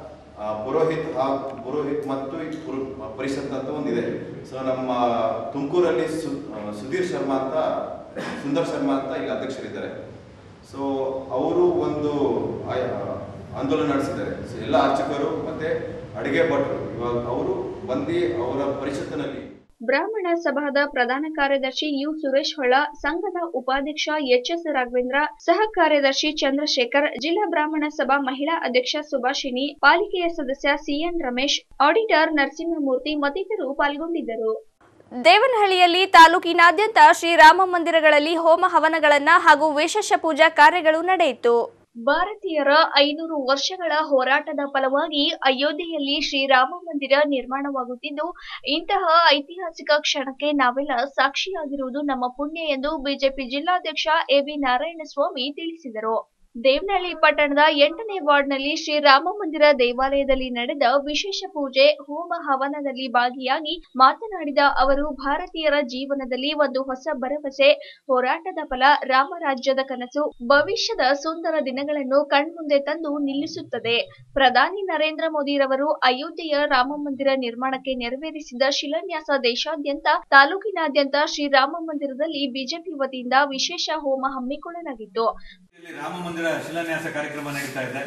ಪುರೋಹಿತ್ ಮತ್ತು ಪರಿಷತ್ ಅಂತ ಒಂದಿದೆ. ಸೊ ನಮ್ಮ ತುಮಕೂರಲ್ಲಿ ಸುಧೀರ್ ಶರ್ಮಾ ಅಂತ, ಸುಂದರ್ ಶರ್ಮಾ ಅಂತ ಈಗ ಅಧ್ಯಕ್ಷರಿದ್ದಾರೆ. ಸೊ ಅವರು ಒಂದು ಆಂದೋಲನ ನಡೆಸಿದ್ದಾರೆ. ಸೊ ಎಲ್ಲ ಅರ್ಚಕರು ಮತ್ತೆ ಅಡಿಗೆ ಭಟ್ರು ಇವಾಗ ಅವರು ಬಂದು ಅವರ ಪರಿಷತ್ತಿನಲ್ಲಿ ಬ್ರಾಹ್ಮಣ ಸಭಾದ ಪ್ರಧಾನ ಕಾರ್ಯದರ್ಶಿ ಯು ಸುರೇಶ್ ಹೊಳ, ಸಂಘದ ಉಪಾಧ್ಯಕ್ಷ HS ರಾಘವೇಂದ್ರ, ಸಹ ಕಾರ್ಯದರ್ಶಿ ಚಂದ್ರಶೇಖರ್, ಜಿಲ್ಲಾ ಬ್ರಾಹ್ಮಣ ಸಭಾ ಮಹಿಳಾ ಅಧ್ಯಕ್ಷ ಸುಭಾಷಿಣಿ, ಪಾಲಿಕೆಯ ಸದಸ್ಯ CN ರಮೇಶ್, ಆಡಿಟರ್ ನರಸಿಂಹಮೂರ್ತಿ ಮತ್ತಿತರರು ಪಾಲ್ಗೊಂಡಿದ್ದರು. ದೇವನಹಳ್ಳಿಯಲ್ಲಿ ತಾಲೂಕಿನಾದ್ಯಂತ ಶ್ರೀರಾಮ ಮಂದಿರಗಳಲ್ಲಿ ಹೋಮ ಹವನಗಳನ್ನು ಹಾಗೂ ವಿಶೇಷ ಪೂಜಾ ಕಾರ್ಯಗಳು ನಡೆಯಿತು. ಭಾರತೀಯರ 500 ವರ್ಷಗಳ ಹೋರಾಟದ ಫಲವಾಗಿ ಅಯೋಧ್ಯೆಯಲ್ಲಿ ಶ್ರೀರಾಮ ಮಂದಿರ ನಿರ್ಮಾಣವಾಗುತ್ತಿದ್ದು, ಇಂತಹ ಐತಿಹಾಸಿಕ ಕ್ಷಣಕ್ಕೆ ನಾವೆಲ್ಲ ಸಾಕ್ಷಿಯಾಗಿರುವುದು ನಮ್ಮ ಪುಣ್ಯ ಎಂದು ಬಿಜೆಪಿ ಜಿಲ್ಲಾಧ್ಯಕ್ಷ AV ನಾರಾಯಣಸ್ವಾಮಿ ತಿಳಿಸಿದರು. ದೇವನಹಳ್ಳಿ ಪಟ್ಟಣದ 8ನೇ ವಾರ್ಡ್ನಲ್ಲಿ ಶ್ರೀರಾಮ ಮಂದಿರ ದೇವಾಲಯದಲ್ಲಿ ನಡೆದ ವಿಶೇಷ ಪೂಜೆ ಹೋಮ ಹವನದಲ್ಲಿ ಭಾಗಿಯಾಗಿ ಮಾತನಾಡಿದ ಅವರು, ಭಾರತೀಯರ ಜೀವನದಲ್ಲಿ ಒಂದು ಹೊಸ ಭರವಸೆ, ಹೋರಾಟದ ಫಲ, ರಾಮರಾಜ್ಯದ ಕನಸು ಭವಿಷ್ಯದ ಸುಂದರ ದಿನಗಳನ್ನು ಕಣ್ಮುಂದೆ ತಂದು ನಿಲ್ಲಿಸುತ್ತದೆ. ಪ್ರಧಾನಿ ನರೇಂದ್ರ ಮೋದಿರವರು ಅಯೋಧ್ಯೆಯ ರಾಮ ಮಂದಿರ ನಿರ್ಮಾಣಕ್ಕೆ ನೆರವೇರಿಸಿದ ಶಿಲಾನ್ಯಾಸ ದೇಶಾದ್ಯಂತ ತಾಲೂಕಿನಾದ್ಯಂತ ಶ್ರೀರಾಮ ಮಂದಿರದಲ್ಲಿ ಬಿಜೆಪಿ ವತಿಯಿಂದ ವಿಶೇಷ ಹೋಮ ಹಮ್ಮಿಕೊಳ್ಳಲಾಗಿತ್ತು. ರಾಮ ಮಂದಿರ ಶಿಲಾನ್ಯಾಸ ಕಾರ್ಯಕ್ರಮ ನಡೀತಾ ಇದೆ.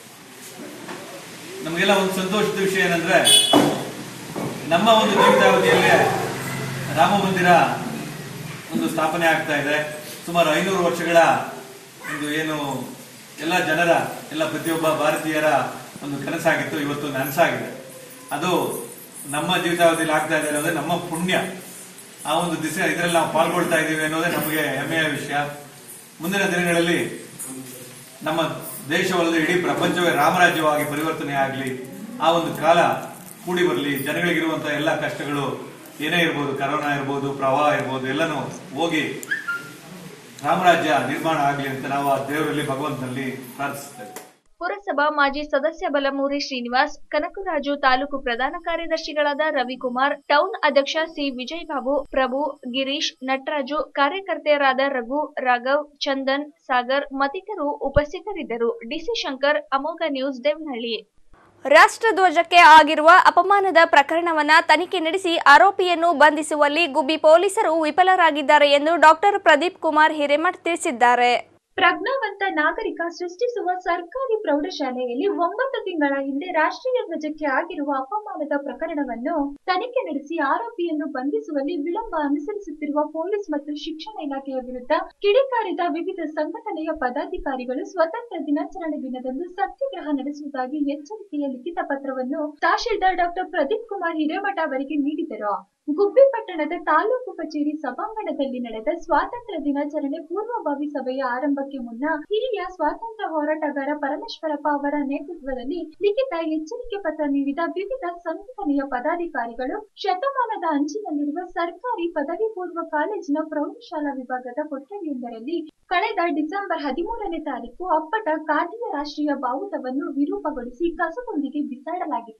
ನಮಗೆಲ್ಲ ಒಂದು ಸಂತೋಷದ ವಿಷಯ ಏನಂದ್ರೆ, ನಮ್ಮ ಒಂದು ಜೀವಿತಾವಧಿಯಲ್ಲೇ ರಾಮ ಮಂದಿರ ಒಂದು ಸ್ಥಾಪನೆ ಆಗ್ತಾ ಇದೆ. ಸುಮಾರು 500 ವರ್ಷಗಳ ಒಂದು ಏನು ಎಲ್ಲ ಜನರ, ಎಲ್ಲ ಪ್ರತಿಯೊಬ್ಬ ಭಾರತೀಯರ ಒಂದು ಕನಸಾಗಿತ್ತು, ಇವತ್ತು ನನಸಾಗಿದೆ. ಅದು ನಮ್ಮ ಜೀವಿತಾವಧಿಯಲ್ಲಿ ಆಗ್ತಾ ಇದೆ ಅನ್ನೋದೇ ನಮ್ಮ ಪುಣ್ಯ. ಆ ಒಂದು ದಿಸೆ ಇದರಲ್ಲಿ ನಾವು ಪಾಲ್ಗೊಳ್ತಾ ಇದ್ದೀವಿ ಅನ್ನೋದೇ ನಮಗೆ ಹೆಮ್ಮೆಯ ವಿಷಯ. ಮುಂದಿನ ದಿನಗಳಲ್ಲಿ ನಮ್ಮ ದೇಶವಲ್ಲದೆ ಇಡೀ ಪ್ರಪಂಚವೇ ರಾಮರಾಜ್ಯವಾಗಿ ಪರಿವರ್ತನೆ ಆಗಲಿ, ಆ ಒಂದು ಕಾಲ ಕೂಡಿ ಬರಲಿ. ಜನಗಳಿಗಿರುವಂತಹ ಎಲ್ಲ ಕಷ್ಟಗಳು ಏನೇ ಇರ್ಬೋದು, ಕರೋನಾ ಇರ್ಬೋದು, ಪ್ರವಾಹ ಇರ್ಬೋದು, ಎಲ್ಲನೂ ಹೋಗಿ ರಾಮರಾಜ್ಯ ನಿರ್ಮಾಣ ಆಗಲಿ ಅಂತ ನಾವು ಆ ದೇವರಲ್ಲಿ, ಭಗವಂತನಲ್ಲಿ ಪ್ರಾರ್ಥಿಸ್ತೇವೆ. ಪುರಸಭಾ ಮಾಜಿ ಸದಸ್ಯ ಬಲಮೂರಿ ಶ್ರೀನಿವಾಸ್, ಕನಕರಾಜು, ತಾಲೂಕು ಪ್ರಧಾನ ಕಾರ್ಯದರ್ಶಿಗಳಾದ ರವಿಕುಮಾರ್, ಟೌನ್ ಅಧ್ಯಕ್ಷ ಸಿ ವಿಜಯಬಾಬು, ಪ್ರಭು, ಗಿರೀಶ್, ನಟರಾಜು, ಕಾರ್ಯಕರ್ತೆಯರಾದ ರಘು, ರಾಘವ್, ಚಂದನ್, ಸಾಗರ್ ಮತ್ತಿತರರು ಉಪಸ್ಥಿತರಿದ್ದರು. DC ಶಂಕರ್, ಅಮೋಘ ನ್ಯೂಸ್, ದೇವನಹಳ್ಳಿ. ರಾಷ್ಟ್ರಧ್ವಜಕ್ಕೆ ಆಗಿರುವ ಅಪಮಾನದ ಪ್ರಕರಣವನ್ನ ತನಿಖೆ ನಡೆಸಿ ಆರೋಪಿಯನ್ನು ಬಂಧಿಸುವಲ್ಲಿ ಗುಬ್ಬಿ ಪೊಲೀಸರು ವಿಫಲರಾಗಿದ್ದಾರೆ ಎಂದು ಡಾಕ್ಟರ್ ಪ್ರದೀಪ್ ಕುಮಾರ್ ಹಿರೇಮಠ್ ತಿಳಿಸಿದ್ದಾರೆ. ಪ್ರಜ್ಞಾವಂತ ನಾಗರಿಕ ಸೃಷ್ಟಿಸುವ ಸರ್ಕಾರಿ ಪ್ರೌಢಶಾಲೆಯಲ್ಲಿ 9 ತಿಂಗಳ ಹಿಂದೆ ರಾಷ್ಟ್ರೀಯ ಧ್ವಜಕ್ಕೆ ಆಗಿರುವ ಅಪಮಾನದ ಪ್ರಕರಣವನ್ನು ತನಿಖೆ ನಡೆಸಿ ಆರೋಪಿಯನ್ನು ಬಂಧಿಸುವಲ್ಲಿ ವಿಳಂಬ ಅನುಸರಿಸುತ್ತಿರುವ ಪೊಲೀಸ್ ಮತ್ತು ಶಿಕ್ಷಣ ಇಲಾಖೆಯ ವಿರುದ್ಧ ಕಿಡಿಕಾರಿದ ವಿವಿಧ ಸಂಘಟನೆಯ ಪದಾಧಿಕಾರಿಗಳು ಸ್ವತಂತ್ರ ದಿನಾಚರಣೆ ದಿನದಂದು ಸತ್ಯಾಗ್ರಹ ನಡೆಸುವುದಾಗಿ ಎಚ್ಚರಿಕೆಯ ಲಿಖಿತ ಪತ್ರವನ್ನು ತಹಶೀಲ್ದಾರ್ ಡಾಕ್ಟರ್ ಪ್ರದೀಪ್ ಕುಮಾರ್ ಹಿರೇಮಠ ಅವರಿಗೆ ನೀಡಿದರು. ಗುಬ್ಬಿ ಪಟ್ಟಣದ ತಾಲೂಕು ಕಚೇರಿ ಸಭಾಂಗಣದಲ್ಲಿ ನಡೆದ ಸ್ವಾತಂತ್ರ್ಯ ದಿನಾಚರಣೆ ಪೂರ್ವಭಾವಿ ಸಭೆಯ ಆರಂಭಕ್ಕೆ ಮುನ್ನ ಹಿರಿಯ ಸ್ವಾತಂತ್ರ್ಯ ಹೋರಾಟಗಾರ ಪರಮೇಶ್ವರಪ್ಪ ಅವರ ನೇತೃತ್ವದಲ್ಲಿ ಲಿಖಿತ ಎಚ್ಚರಿಕೆ ಪತ್ರ ನೀಡಿದ ವಿವಿಧ ಸಂಘಟನೆಯ ಪದಾಧಿಕಾರಿಗಳು ಶತಮಾನದ ಅಂಚಿನಲ್ಲಿರುವ ಸರ್ಕಾರಿ ಪದವಿ ಪೂರ್ವ ಕಾಲೇಜಿನ ಪ್ರೌಢಶಾಲಾ ವಿಭಾಗದ ಕೊಠಡಿಯೊಂದರಲ್ಲಿ ಕಳೆದ ಡಿಸೆಂಬರ್ 13ನೇ ತಾರೀಕು ಅಪ್ಪಟ ಖಾದಿಯ ರಾಷ್ಟ್ರೀಯ ಬಾವುಟವನ್ನು ವಿರೂಪಗೊಳಿಸಿ ಕಸದೊಂದಿಗೆ ಬಿಸಾಡಲಾಗಿತ್ತು.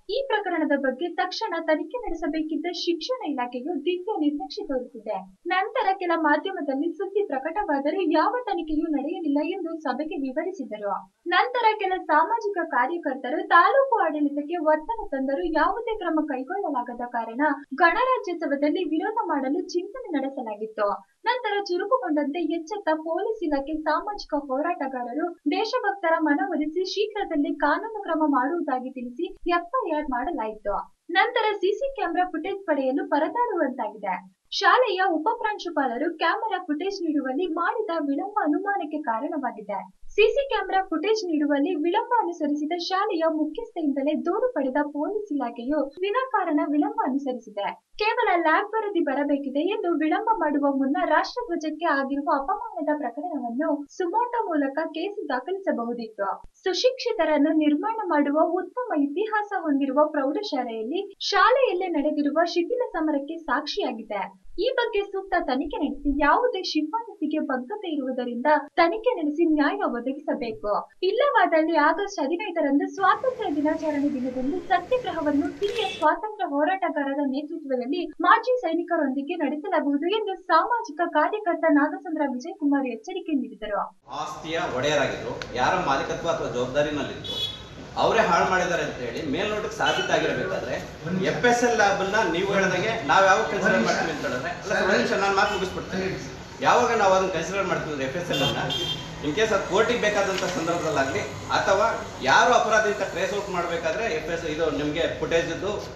ಈ ಪ್ರಕರಣದ ಬಗ್ಗೆ ತಕ್ಷಣ ತನಿಖೆ ನಡೆಸಬೇಕಿದ್ದ ಶಿಕ್ಷಣ ಇಲಾಖೆಯು ದಿವ್ಯ ನಿರ್ಲಕ್ಷ್ಯ ತೋರಿಸಿದೆ. ನಂತರ ಕೆಲ ಮಾಧ್ಯಮದಲ್ಲಿ ಸುದ್ದಿ ಪ್ರಕಟವಾದರೂ ಯಾವ ತನಿಖೆಯೂ ನಡೆಯಲಿಲ್ಲ ಎಂದು ಸಭೆಗೆ ವಿವರಿಸಿದರು. ನಂತರ ಕೆಲ ಸಾಮಾಜಿಕ ಕಾರ್ಯಕರ್ತರು ತಾಲೂಕು ಆಡಳಿತಕ್ಕೆ ಒತ್ತಡ ತಂದರೂ ಯಾವುದೇ ಕ್ರಮ ಕೈಗೊಳ್ಳಲಾಗದ ಕಾರಣ ಗಣರಾಜ್ಯೋತ್ಸವದಲ್ಲಿ ವಿರೋಧ ಮಾಡಲು ಚಿಂತನೆ ನಡೆಸಲಾಗಿತ್ತು. ನಂತರ ಚುರುಕುಗೊಂಡಂತೆ ಎಚ್ಚೆತ್ತ ಪೊಲೀಸ್ ಇಲಾಖೆ ಸಾಮಾಜಿಕ ಹೋರಾಟಗಾರರು ದೇಶಭಕ್ತರ ಮನವೊಲಿಸಿ ಶೀಘ್ರದಲ್ಲೇ ಕಾನೂನು ಕ್ರಮ ಮಾಡುವುದಾಗಿ ತಿಳಿಸಿ ಎಫ್ಐಆರ್ ಮಾಡಲಾಯಿತು. ನಂತರ ಸಿಸಿ ಕ್ಯಾಮೆರಾ ಫುಟೇಜ್ ಪಡೆಯಲು ಪರದಾಡುವಂತಾಗಿದೆ. ಶಾಲೆಯ ಉಪ ಪ್ರಾಂಶುಪಾಲರು ಕ್ಯಾಮೆರಾ ಫುಟೇಜ್ ನೀಡುವಲ್ಲಿ ಮಾಡಿದ ವಿಳಂಬ ಅನುಮಾನಕ್ಕೆ ಕಾರಣವಾಗಿದೆ. ಸಿಸಿ ಕ್ಯಾಮೆರಾ ಫುಟೇಜ್ ನೀಡುವಲ್ಲಿ ವಿಳಂಬ ಅನುಸರಿಸಿದ ಶಾಲೆಯ ಮುಖ್ಯಸ್ಥೆಯಿಂದಲೇ ದೂರು ಪಡೆದ ಪೊಲೀಸ್ ಇಲಾಖೆಯು ವಿನಾಕಾರಣ ವಿಳಂಬ ಅನುಸರಿಸಿದೆ. ಕೇವಲ ಲ್ಯಾಬ್ ವರದಿ ಬರಬೇಕಿದೆ ಎಂದು ವಿಳಂಬ ಮಾಡುವ ಮುನ್ನ ರಾಷ್ಟ್ರಧ್ವಜಕ್ಕೆ ಆಗಿರುವ ಅಪಮಾನದ ಪ್ರಕರಣವನ್ನು ಸುಮೋಟೋ ಮೂಲಕ ಕೇಸು ದಾಖಲಿಸಬಹುದಿತ್ತು. ಸುಶಿಕ್ಷಿತರನ್ನು ನಿರ್ಮಾಣ ಮಾಡುವ ಉತ್ತಮ ಇತಿಹಾಸ ಹೊಂದಿರುವ ಪ್ರೌಢಶಾಲೆಯಲ್ಲಿ ಶಾಲೆಯಲ್ಲೇ ನಡೆದಿರುವ ಶಿಥಿಲ ಸಮರಕ್ಕೆ ಸಾಕ್ಷಿಯಾಗಿದೆ. ಈ ಬಗ್ಗೆ ಸೂಕ್ತ ತನಿಖೆ ನಡೆಸಿ ಯಾವುದೇ ಶಿಫಾರಸಿಗೆ ಬದ್ಧತೆ ಇರುವುದರಿಂದ ತನಿಖೆ ನಡೆಸಿ ನ್ಯಾಯ ಒದಗಿಸಬೇಕು. ಇಲ್ಲವಾದಲ್ಲಿ ಆಗಸ್ಟ್ 15ರಂದು ಸ್ವಾತಂತ್ರ್ಯ ದಿನಾಚರಣೆ ದಿನದಂದು ಸತ್ಯಾಗ್ರಹವನ್ನು ಹಿರಿಯ ಸ್ವಾತಂತ್ರ್ಯ ಹೋರಾಟಗಾರರ ನೇತೃತ್ವದಲ್ಲಿ ಮಾಜಿ ಸೈನಿಕರೊಂದಿಗೆ ನಡೆಸಲಾಗುವುದು ಎಂದು ಸಾಮಾಜಿಕ ಕಾರ್ಯಕರ್ತ ನಾಗಚಂದ್ರ ವಿಜಯಕುಮಾರ್ ಎಚ್ಚರಿಕೆ ನೀಡಿದರು. ಆಸ್ತಿಯ ಒಡೆಯರಾಗಿದ್ರು, ಯಾರ ಮಾಲೀಕತ್ವ ಅಥವಾ ಜವಾಬ್ದಾರಿನಲ್ಲಿತ್ತು, ಅವರೇ ಹಾಳು ಮಾಡಿದ್ದಾರೆ ಅಂತ ಹೇಳಿ ಮೇಲ್ನೋಟಕ್ಕೆ ಸಾಬೀತಾಗಿರಬೇಕಾದ್ರೆ FSL ಲ್ಯಾಬ್ ನ ನೀವು ಹೇಳಿದಂಗೆ ನಾವ್ ಯಾವಾಗ ಕನ್ಸಿಡರ್ ಮಾಡ್ತೀವಿ ಅಂತ ಹೇಳಿದ್ರೆ, ನಾನು ಮಾತು ಮುಗಿಸ್ಬಿಡ್ತೀನಿ. ಯಾವಾಗ ನಾವು ಅದನ್ನ ಕನ್ಸಿಡರ್ ಮಾಡ್ತೀವಿ FSL ಅನ್ನ, ಇನ್ ಕೇಸ್ ಅದು ಕೋರ್ಟಿಗೆ ಬೇಕಾದಂತ ಸಂದರ್ಭದಲ್ಲಾಗ್ಲಿ ಅಥವಾ ಯಾರು ಅಪರಾಧಿ ಅಂತ ಟ್ರೇಸ್ ಔಟ್ ಮಾಡಬೇಕಾದ್ರೆ ಇದು ನಿಮಗೆ ಫುಟೇಜ್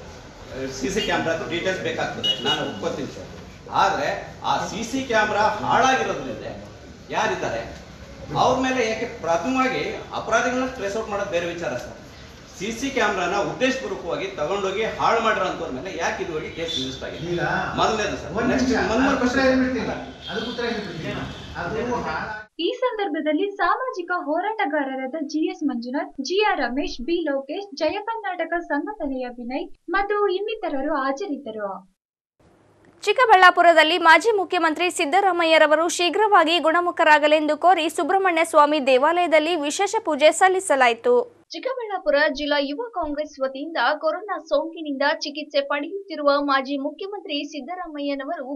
CC ಕ್ಯಾಮ್ರಾದ ಡೀಟೇಲ್ಸ್ ಬೇಕಾಗ್ತದೆ, ನಾನು ಒಪ್ಕೋತೀನಿ ಸರ್. ಆದ್ರೆ ಆ CC ಕ್ಯಾಮ್ರಾ ಹಾಳಾಗಿರೋದ್ರಿಂದ ಯಾರಿದ್ದಾರೆ ಅವ್ರ ಮೇಲೆ ಯಾಕೆ ಪ್ರಥಮವಾಗಿ ಅಪರಾಧಿಗಳನ್ನ ಟ್ರೇಸ್ ಔಟ್ ಮಾಡೋದು ಬೇರೆ ವಿಚಾರ ಸರ್. CC ಕ್ಯಾಮ್ರಾನ ಉದ್ದೇಶಪೂರ್ವಕವಾಗಿ ತಗೊಂಡೋಗಿ ಹಾಳು ಮಾಡಿರೋ ಅಂತವ್ರ ಮೇಲೆ ಯಾಕೆ ಇದುವರೆಗೆ ಕೇಸ್ ರಿಜಿಸ್ಟರ್ ಆಗಿದೆ? ಮೊದಲನೇದು ಸರ್. ಈ ಸಂದರ್ಭದಲ್ಲಿ ಸಾಮಾಜಿಕ ಹೋರಾಟಗಾರರಾದ GS Manjunath, GR Ramesh, B Lokesh, ಜಯ ಕರ್ನಾಟಕ ಸಂಘಟನೆಯ ವಿನಯ್ ಮತ್ತು ಇನ್ನಿತರರು ಹಾಜರಿದ್ದರು. ಚಿಕ್ಕಬಳ್ಳಾಪುರದಲ್ಲಿ ಮಾಜಿ ಮುಖ್ಯಮಂತ್ರಿ ಸಿದ್ದರಾಮಯ್ಯರವರು ಶೀಘ್ರವಾಗಿ ಗುಣಮುಖರಾಗಲೆಂದು ಕೋರಿ ಸುಬ್ರಹ್ಮಣ್ಯ ಸ್ವಾಮಿ ದೇವಾಲಯದಲ್ಲಿ ವಿಶೇಷ ಪೂಜೆ ಸಲ್ಲಿಸಲಾಯಿತು. ಚಿಕ್ಕಬಳ್ಳಾಪುರ ಜಿಲ್ಲಾ ಯುವ ಕಾಂಗ್ರೆಸ್ ವತಿಯಿಂದ ಕೊರೋನಾ ಸೋಂಕಿನಿಂದ ಚಿಕಿತ್ಸೆ ಪಡೆಯುತ್ತಿರುವ ಮಾಜಿ ಮುಖ್ಯಮಂತ್ರಿ ಸಿದ್ದರಾಮಯ್ಯನವರು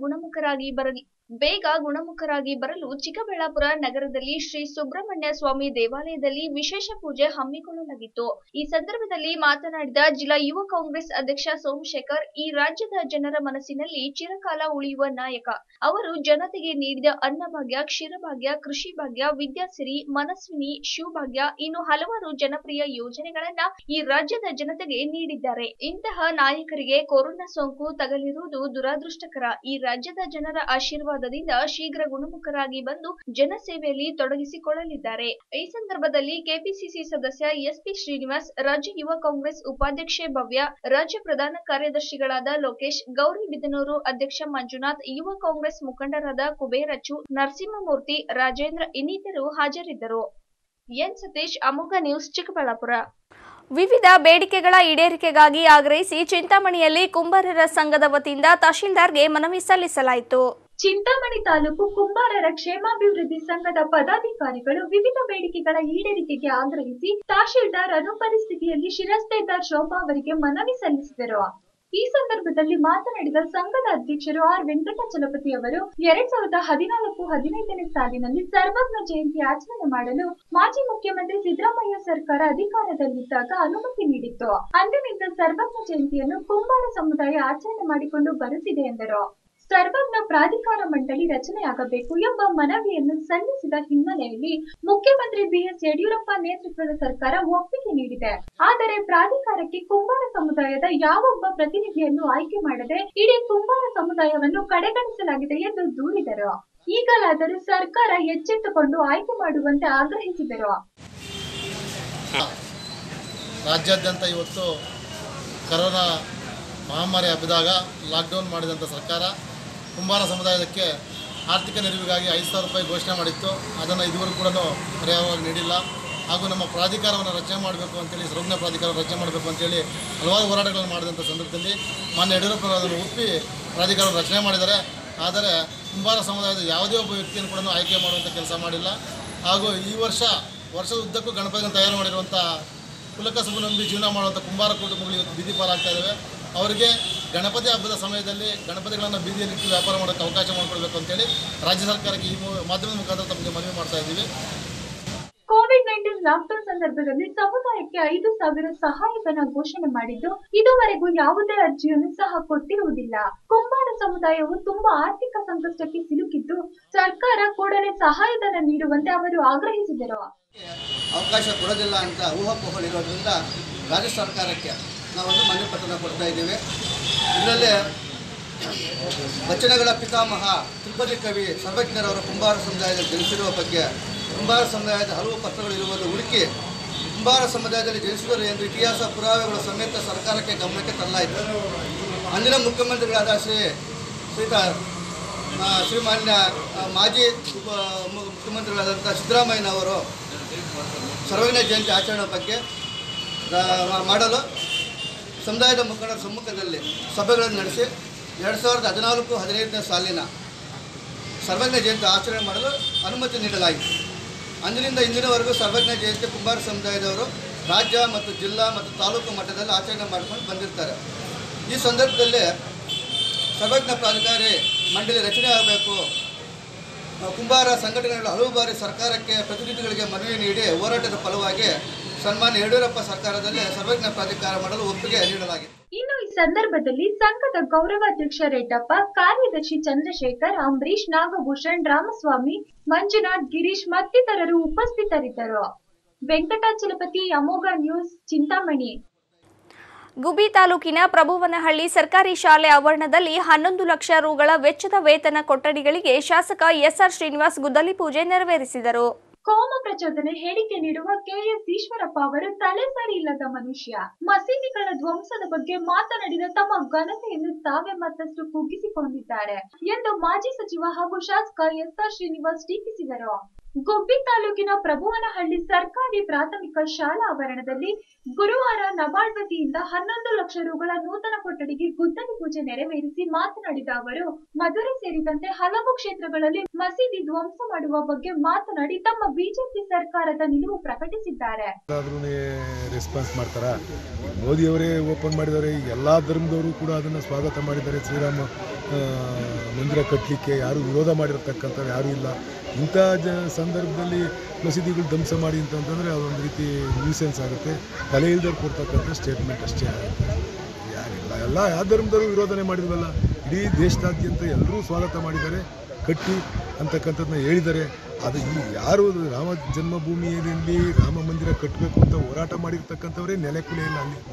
ಬೇಗ ಗುಣಮುಖರಾಗಿ ಬರಲು ಚಿಕ್ಕಬಳ್ಳಾಪುರ ನಗರದಲ್ಲಿ ಶ್ರೀ ಸುಬ್ರಹ್ಮಣ್ಯ ಸ್ವಾಮಿ ದೇವಾಲಯದಲ್ಲಿ ವಿಶೇಷ ಪೂಜೆ ಹಮ್ಮಿಕೊಳ್ಳಲಾಗಿತ್ತು. ಈ ಸಂದರ್ಭದಲ್ಲಿ ಮಾತನಾಡಿದ ಜಿಲ್ಲಾ ಯುವ ಕಾಂಗ್ರೆಸ್ ಅಧ್ಯಕ್ಷ ಸೋಮಶೇಖರ್, ಈ ರಾಜ್ಯದ ಜನರ ಮನಸ್ಸಿನಲ್ಲಿ ಚಿರಕಾಲ ಉಳಿಯುವ ನಾಯಕ. ಅವರು ಜನತೆಗೆ ನೀಡಿದ ಅನ್ನಭಾಗ್ಯ, ಕ್ಷೀರಭಾಗ್ಯ, ಕೃಷಿ ಭಾಗ್ಯ, ವಿದ್ಯಾಸಿರಿ, ಮನಸ್ವಿನಿ, ಶಿವಭಾಗ್ಯ ಇನ್ನು ಹಲವಾರು ಜನಪ್ರಿಯ ಯೋಜನೆಗಳನ್ನ ಈ ರಾಜ್ಯದ ಜನತೆಗೆ ನೀಡಿದ್ದಾರೆ. ಇಂತಹ ನಾಯಕರಿಗೆ ಕೊರೋನಾ ಸೋಂಕು ತಗಲಿರುವುದು ದುರಾದೃಷ್ಟಕರ. ಈ ರಾಜ್ಯದ ಜನರ ಆಶೀರ್ವಾದದಿಂದ ಶೀಘ್ರ ಗುಣಮುಖರಾಗಿ ಬಂದು ಜನಸೇವೆಯಲ್ಲಿ ತೊಡಗಿಸಿಕೊಳ್ಳಲಿದ್ದಾರೆ. ಈ ಸಂದರ್ಭದಲ್ಲಿ ಕೆಪಿಸಿಸಿ ಸದಸ್ಯ SP ಶ್ರೀನಿವಾಸ್, ರಾಜ್ಯ ಯುವ ಕಾಂಗ್ರೆಸ್ ಉಪಾಧ್ಯಕ್ಷೆ ಭವ್ಯ, ರಾಜ್ಯ ಪ್ರಧಾನ ಕಾರ್ಯದರ್ಶಿಗಳಾದ ಲೋಕೇಶ್, ಗೌರಿಬಿದನೂರು ಅಧ್ಯಕ್ಷ ಮಂಜುನಾಥ್, ಯುವ ಕಾಂಗ್ರೆಸ್ ಮುಖಂಡರಾದ ಕುಬೇರಚ್ಚು, ನರಸಿಂಹಮೂರ್ತಿ, ರಾಜೇಂದ್ರ ಇನ್ನಿತರರು ಹಾಜರಿದ್ದರು. ಎನ್ ಸತೀಶ್, ಅಮೋಘ ನ್ಯೂಸ್, ಚಿಕ್ಕಬಳ್ಳಾಪುರ. ವಿವಿಧ ಬೇಡಿಕೆಗಳ ಈಡೇರಿಕೆಗಾಗಿ ಆಗ್ರಹಿಸಿ ಚಿಂತಾಮಣಿಯಲ್ಲಿ ಕುಂಬಾರರ ಸಂಘದ ವತಿಯಿಂದ ತಹಶೀಲ್ದಾರ್ಗೆ ಮನವಿ ಸಲ್ಲಿಸಲಾಯಿತು. ಚಿಂತಾಮಣಿ ತಾಲೂಕು ಕುಂಬಾರರ ಕ್ಷೇಮಾಭಿವೃದ್ಧಿ ಸಂಘದ ಪದಾಧಿಕಾರಿಗಳು ವಿವಿಧ ಬೇಡಿಕೆಗಳ ಈಡೇರಿಕೆಗೆ ಆಗ್ರಹಿಸಿ ತಹಶೀಲ್ದಾರ್ ಅನುಪಸ್ಥಿತಿಯಲ್ಲಿ ಶಿರಸ್ತೇದಾರ್ ಶೋಭಾ ಅವರಿಗೆ ಮನವಿ ಸಲ್ಲಿಸಿದರು. ಈ ಸಂದರ್ಭದಲ್ಲಿ ಮಾತನಾಡಿದ ಸಂಘದ ಅಧ್ಯಕ್ಷರು R ವೆಂಕಟಚಲಪತಿ ಅವರು 2014-15ನೇ ಸಾಲಿನಲ್ಲಿ ಸರ್ವಜ್ಞ ಜಯಂತಿ ಆಚರಣೆ ಮಾಡಲು ಮಾಜಿ ಮುಖ್ಯಮಂತ್ರಿ ಸಿದ್ದರಾಮಯ್ಯ ಸರ್ಕಾರ ಅಧಿಕಾರದಲ್ಲಿದ್ದಾಗ ಅನುಮತಿ ನೀಡಿತ್ತು. ಅಂದಿನಿಂದ ಸರ್ವಜ್ಞ ಜಯಂತಿಯನ್ನು ಕುಂಬಾರ ಸಮುದಾಯ ಆಚರಣೆ ಮಾಡಿಕೊಂಡು ಬರುತ್ತಿದೆ ಎಂದರು. ಸರ್ವಜ್ಞ ಪ್ರಾಧಿಕಾರ ಮಂಡಳಿ ರಚನೆಯಾಗಬೇಕು ಎಂಬ ಮನವಿಯನ್ನು ಸಲ್ಲಿಸಿದ ಹಿನ್ನೆಲೆಯಲ್ಲಿ ಮುಖ್ಯಮಂತ್ರಿ BS ಯಡಿಯೂರಪ್ಪ ನೇತೃತ್ವದ ಸರ್ಕಾರ ಒಪ್ಪಿಗೆ ನೀಡಿದೆ. ಆದರೆ ಪ್ರಾಧಿಕಾರಕ್ಕೆ ಕುಂಬಾರ ಸಮುದಾಯದ ಯಾವೊಬ್ಬ ಪ್ರತಿನಿಧಿಯನ್ನು ಆಯ್ಕೆ ಮಾಡದೆ ಇಡೀ ಕುಂಬಾರ ಸಮುದಾಯವನ್ನು ಕಡೆಗಣಿಸಲಾಗಿದೆ ಎಂದು ದೂರಿದರು. ಈಗಲಾದರೂ ಸರ್ಕಾರ ಎಚ್ಚೆತ್ತುಕೊಂಡು ಆಯ್ಕೆ ಮಾಡುವಂತೆ ಆಗ್ರಹಿಸಿದರು. ರಾಜ್ಯಾದ್ಯಂತ ಇವತ್ತು ಕೊರೋನಾ ಮಹಾಮಾರಿ ಹಬ್ಬಿದಾಗ ಲಾಕ್ಡೌನ್ ಮಾಡಿದಂಥ ಸರ್ಕಾರ ಕುಂಬಾರ ಸಮುದಾಯಕ್ಕೆ ಆರ್ಥಿಕ ನೆರವಿಗಾಗಿ 5,000 ರೂಪಾಯಿ ಘೋಷಣೆ ಮಾಡಿತ್ತು. ಅದನ್ನು ಇದುವರೆಗೂ ಕೂಡ ಪರ್ಯಾಯವಾಗಿ ನೀಡಿಲ್ಲ. ಹಾಗೂ ನಮ್ಮ ಪ್ರಾಧಿಕಾರವನ್ನು ರಚನೆ ಮಾಡಬೇಕು ಅಂತೇಳಿ, ಸರ್ವಜ್ಞ ಪ್ರಾಧಿಕಾರ ರಚನೆ ಮಾಡಬೇಕು ಅಂತೇಳಿ ಹಲವಾರು ಹೋರಾಟಗಳನ್ನು ಮಾಡಿದಂಥ ಸಂದರ್ಭದಲ್ಲಿ ಮಾನ್ಯ ಯಡಿಯೂರಪ್ಪ ಅದನ್ನು ಒಪ್ಪಿ ಪ್ರಾಧಿಕಾರ ರಚನೆ ಮಾಡಿದ್ದಾರೆ. ಆದರೆ ಕುಂಬಾರ ಸಮುದಾಯದ ಯಾವುದೇ ಒಬ್ಬ ವ್ಯಕ್ತಿಯನ್ನು ಕೂಡ ಆಯ್ಕೆ ಮಾಡುವಂಥ ಕೆಲಸ ಮಾಡಿಲ್ಲ. ಹಾಗೂ ಈ ವರ್ಷದ ಉದ್ದಕ್ಕೂ ಗಣಪತಿಯನ್ನು ತಯಾರು ಮಾಡಿರುವಂಥ ಕುಲಕಸುಬು ನಂಬಿ ಜೀವನ ಮಾಡುವಂಥ ಕುಂಬಾರ ಕುಟುಂಬಗಳು ಇವತ್ತು ಬೀದಿ ಪಾಲಾಗ್ತಾ ಇದ್ದಾವೆ. ಅವರಿಗೆ ಗಣಪತಿ ಹಬ್ಬದ ಸಮಯದಲ್ಲಿ ಗಣಪತಿಗಳನ್ನು ಬೀದಿಯಲ್ಲಿಟ್ಟು ವ್ಯಾಪಾರ ಮಾಡೋಕ್ಕೆ ಅವಕಾಶ ಮಾಡಿಕೊಡ್ಬೇಕು ಅಂತೇಳಿ ರಾಜ್ಯ ಸರ್ಕಾರಕ್ಕೆ ಈ ಮಾಧ್ಯಮದ ಮುಖಾಂತರ ತಮಗೆ ಮನವಿ ಮಾಡ್ತಾ ಇದ್ದೀವಿ. ಕೋವಿಡ್-19 ಲಾಕ್ಡೌನ್ ಸಂದರ್ಭದಲ್ಲಿ ಸಮುದಾಯಕ್ಕೆ 5,000 ಸಹಾಯಧನ ಘೋಷಣೆ ಮಾಡಿದ್ದು ಇದುವರೆಗೂ ಯಾವುದೇ ಅರ್ಜಿಯನ್ನು ಸಹ ಕೊಟ್ಟಿರುವುದಿಲ್ಲ. ಕುಂಬಾರ ಸಮುದಾಯವು ತುಂಬಾ ಆರ್ಥಿಕ ಸಂಕಷ್ಟಕ್ಕೆ ಸಿಲುಕಿದ್ದು ಸರ್ಕಾರ ಕೂಡಲೇ ಸಹಾಯಧನ ನೀಡುವಂತೆ ಅವರು ಆಗ್ರಹಿಸಿದರು. ಅವಕಾಶ ಕೊಡೋದಿಲ್ಲ ಅಂತ ಊಹಾಪೋಹಗಳಿರೋದ್ರಿಂದ ರಾಜ್ಯ ಸರ್ಕಾರಕ್ಕೆ ನಾವೊಂದು ಮನವಿ ಪತ್ರ ಕೊಡ್ತಾ ಇದ್ದೀವಿ. ಇದರಲ್ಲಿ ವಚನಗಳ ಪಿತಾಮಹ ತಿರುಪತಿ ಕವಿ ಸರ್ವಜ್ಞರವರ ಕುಂಬಾರ ಸಮುದಾಯದಲ್ಲಿ ಜನಿಸಿರುವ ಬಗ್ಗೆ ಕುಂಬಾರ ಸಮುದಾಯದ ಹಲವು ಪತ್ರಗಳಿರುವುದು ಹುಡುಕಿ ಕುಂಬಾರ ಸಮುದಾಯದಲ್ಲಿ ಜನಿಸಿದರು ಎಂದು ಇತಿಹಾಸ ಪುರಾವೆಗಳ ಸಮೇತ ಸರ್ಕಾರಕ್ಕೆ ಗಮನಕ್ಕೆ ತರಲಾಯಿತು. ಅಂದಿನ ಮುಖ್ಯಮಂತ್ರಿಗಳಾದ ಶ್ರೀಮಾನ್ಯ ಮಾಜಿ ಮುಖ್ಯಮಂತ್ರಿಗಳಾದಂಥ ಸಿದ್ದರಾಮಯ್ಯನವರು ಸರ್ವಜ್ಞ ಜಯಂತಿ ಆಚರಣೆ ಬಗ್ಗೆ ಮಾಡಲು ಸಮುದಾಯದ ಮುಖಂಡರ ಸಮ್ಮುಖದಲ್ಲಿ ಸಭೆಗಳನ್ನು ನಡೆಸಿ 2014-15ನೇ ಸಾಲಿನ ಸರ್ವಜ್ಞ ಜಯಂತಿ ಆಚರಣೆ ಮಾಡಲು ಅನುಮತಿ ನೀಡಲಾಯಿತು. ಅಂದಿನಿಂದ ಇಂದಿನವರೆಗೂ ಸರ್ವಜ್ಞ ಜಯಂತಿ ಕುಂಬಾರ ಸಮುದಾಯದವರು ರಾಜ್ಯ ಮತ್ತು ಜಿಲ್ಲಾ ಮತ್ತು ತಾಲೂಕು ಮಟ್ಟದಲ್ಲಿ ಆಚರಣೆ ಮಾಡ್ಕೊಂಡು ಬಂದಿರ್ತಾರೆ. ಈ ಸಂದರ್ಭದಲ್ಲಿ ಸರ್ವಜ್ಞ ಪ್ರಾಧಿಕಾರಿ ಮಂಡಳಿ ರಚನೆ ಆಗಬೇಕು. ಕುಂಬಾರ ಸಂಘಟನೆಗಳು ಹಲವು ಬಾರಿ ಸರ್ಕಾರಕ್ಕೆ ಪ್ರತಿನಿಧಿಗಳಿಗೆ ಮನವಿ ನೀಡಿ ಹೋರಾಟದ ಫಲವಾಗಿ ಸನ್ಮಾನ್ಯ ಯಡಿಯೂರಪ್ಪ ಸರ್ಕಾರದಲ್ಲಿ ಸರ್ವಜ್ಞ ಪ್ರಾಧಿಕಾರ ಮಾಡಲು ಒಪ್ಪಿಗೆ ನೀಡಲಾಗಿದೆ. ಇನ್ನು ಈ ಸಂದರ್ಭದಲ್ಲಿ ಸಂಘದ ಗೌರವಾಧ್ಯಕ್ಷ ರೆಡ್ಡಪ್ಪ, ಕಾರ್ಯದರ್ಶಿ ಚಂದ್ರಶೇಖರ್, ಅಂಬರೀಶ್, ನಾಗಭೂಷಣ್, ರಾಮಸ್ವಾಮಿ, ಮಂಜುನಾಥ್, ಗಿರೀಶ್ ಮತ್ತಿತರರು ಉಪಸ್ಥಿತರಿದ್ದರು. ವೆಂಕಟಾಚಲಪತಿ, ಅಮೋಘ ನ್ಯೂಸ್, ಚಿಂತಾಮಣಿ. ಗುಬಿ ತಾಲೂಕಿನ ಪ್ರಭುವನಹಳ್ಳಿ ಸರ್ಕಾರಿ ಶಾಲೆ ಆವರಣದಲ್ಲಿ 11 ಲಕ್ಷ ರುಗಳ ವೆಚ್ಚದ ವೇತನ ಕೊಠಡಿಗಳಿಗೆ ಶಾಸಕ ಎಸ್ಆರ್ ಶ್ರೀನಿವಾಸ್ ಗುದ್ದಲಿ ಪೂಜೆ ನೆರವೇರಿಸಿದರು. ಕೋಮ ಪ್ರಚೋದನೆ ಹೇಳಿಕೆ ನೀಡುವ ಕೆಎಸ್ ಈಶ್ವರಪ್ಪ ಅವರು ತಲೆ ಸರಿ ಇಲ್ಲದ ಮನುಷ್ಯ. ಮಸೀದಿಗಳ ಧ್ವಂಸದ ಬಗ್ಗೆ ಮಾತನಾಡಿದ ತಮ್ಮ ಘನತೆಯನ್ನು ತಾವೇ ಮತ್ತಷ್ಟು ಕುಗ್ಗಿಸಿಕೊಂಡಿದ್ದಾರೆ ಎಂದು ಮಾಜಿ ಸಚಿವ ಹಾಗೂ ಶಾಸಕ ಎಸ್ಆರ್ ಶ್ರೀನಿವಾಸ್ ಟೀಕಿಸಿದರು. ಗುಬ್ಬಿ ತಾಲೂಕಿನ ಪ್ರಭುವನಹಳ್ಳಿ ಸರ್ಕಾರಿ ಪ್ರಾಥಮಿಕ ಶಾಲಾ ಆವರಣದಲ್ಲಿ ಗುರುವಾರ ನಬಾರ್ಡ್ ವತಿಯಿಂದ 11 ಲಕ್ಷ ರುಗಳ ನೂತನ ಕೊಠಡಿಗೆ ಗುದ್ದಲಿ ಪೂಜೆ ನೆರವೇರಿಸಿ ಮಾತನಾಡಿದ ಅವರು, ಮಧುರೆ ಸೇರಿದಂತೆ ಹಲವು ಕ್ಷೇತ್ರಗಳಲ್ಲಿ ಮಸೀದಿ ಧ್ವಂಸ ಮಾಡುವ ಬಗ್ಗೆ ಮಾತನಾಡಿ ತಮ್ಮ ಬಿಜೆಪಿ ಸರ್ಕಾರದ ನಿಲುವು ಪ್ರಕಟಿಸಿದ್ದಾರೆ. ರೆಸ್ಪಾನ್ಸ್ ಮಾಡ್ತಾರ. ಮೋದಿ ಅವರೇ ಓಪನ್ ಮಾಡಿದ್ದಾರೆ. ಈಗ ಎಲ್ಲಾ ಧರ್ಮದವರು ಕೂಡ ಅದನ್ನ ಸ್ವಾಗತ ಮಾಡಿದ್ದಾರೆ. ಶ್ರೀರಾಮ ಮಂದಿರ ಕಟ್ಟಲಿಕ್ಕೆ ಯಾರು ವಿರೋಧ ಮಾಡಿರತಕ್ಕಂಥ ಯಾರು ಇಲ್ಲ. ಇಂಥ ಸಂದರ್ಭದಲ್ಲಿ ಮಸೀದಿಗಳು ಧ್ವಂಸ ಮಾಡಿ ಅಂತಂದರೆ ಅದೊಂದು ರೀತಿ ನ್ಯೂಸೆನ್ಸ್ ಆಗುತ್ತೆ. ತಲೆ ಇಲ್ದವ್ರು ಕೊಡ್ತಕ್ಕಂಥ ಸ್ಟೇಟ್ಮೆಂಟ್ ಅಷ್ಟೇ ಆಗುತ್ತೆ. ಯಾರಿಲ್ಲ, ಎಲ್ಲ ಯಾವ ಧರ್ಮದವರು ವಿರೋಧನೆ ಮಾಡಿದ್ವಲ್ಲ, ಇಡೀ ದೇಶದಾದ್ಯಂತ ಎಲ್ಲರೂ ಸ್ವಾಗತ ಮಾಡಿದ್ದಾರೆ, ಕಟ್ಟಿ ಅಂತಕ್ಕಂಥದ್ದನ್ನ ಹೇಳಿದ್ದಾರೆ. ಅದು ಈ ಯಾರು ರಾಮ ಜನ್ಮಭೂಮಿಯಲ್ಲಿ ರಾಮ ಮಂದಿರ ಕಟ್ಟಬೇಕು ಅಂತ ಹೋರಾಟ ಮಾಡಿರ್ತಕ್ಕಂಥವರೇ ನೆಲೆಕುಲೆ ಇಲ್ಲ ಅಲ್ಲಿ.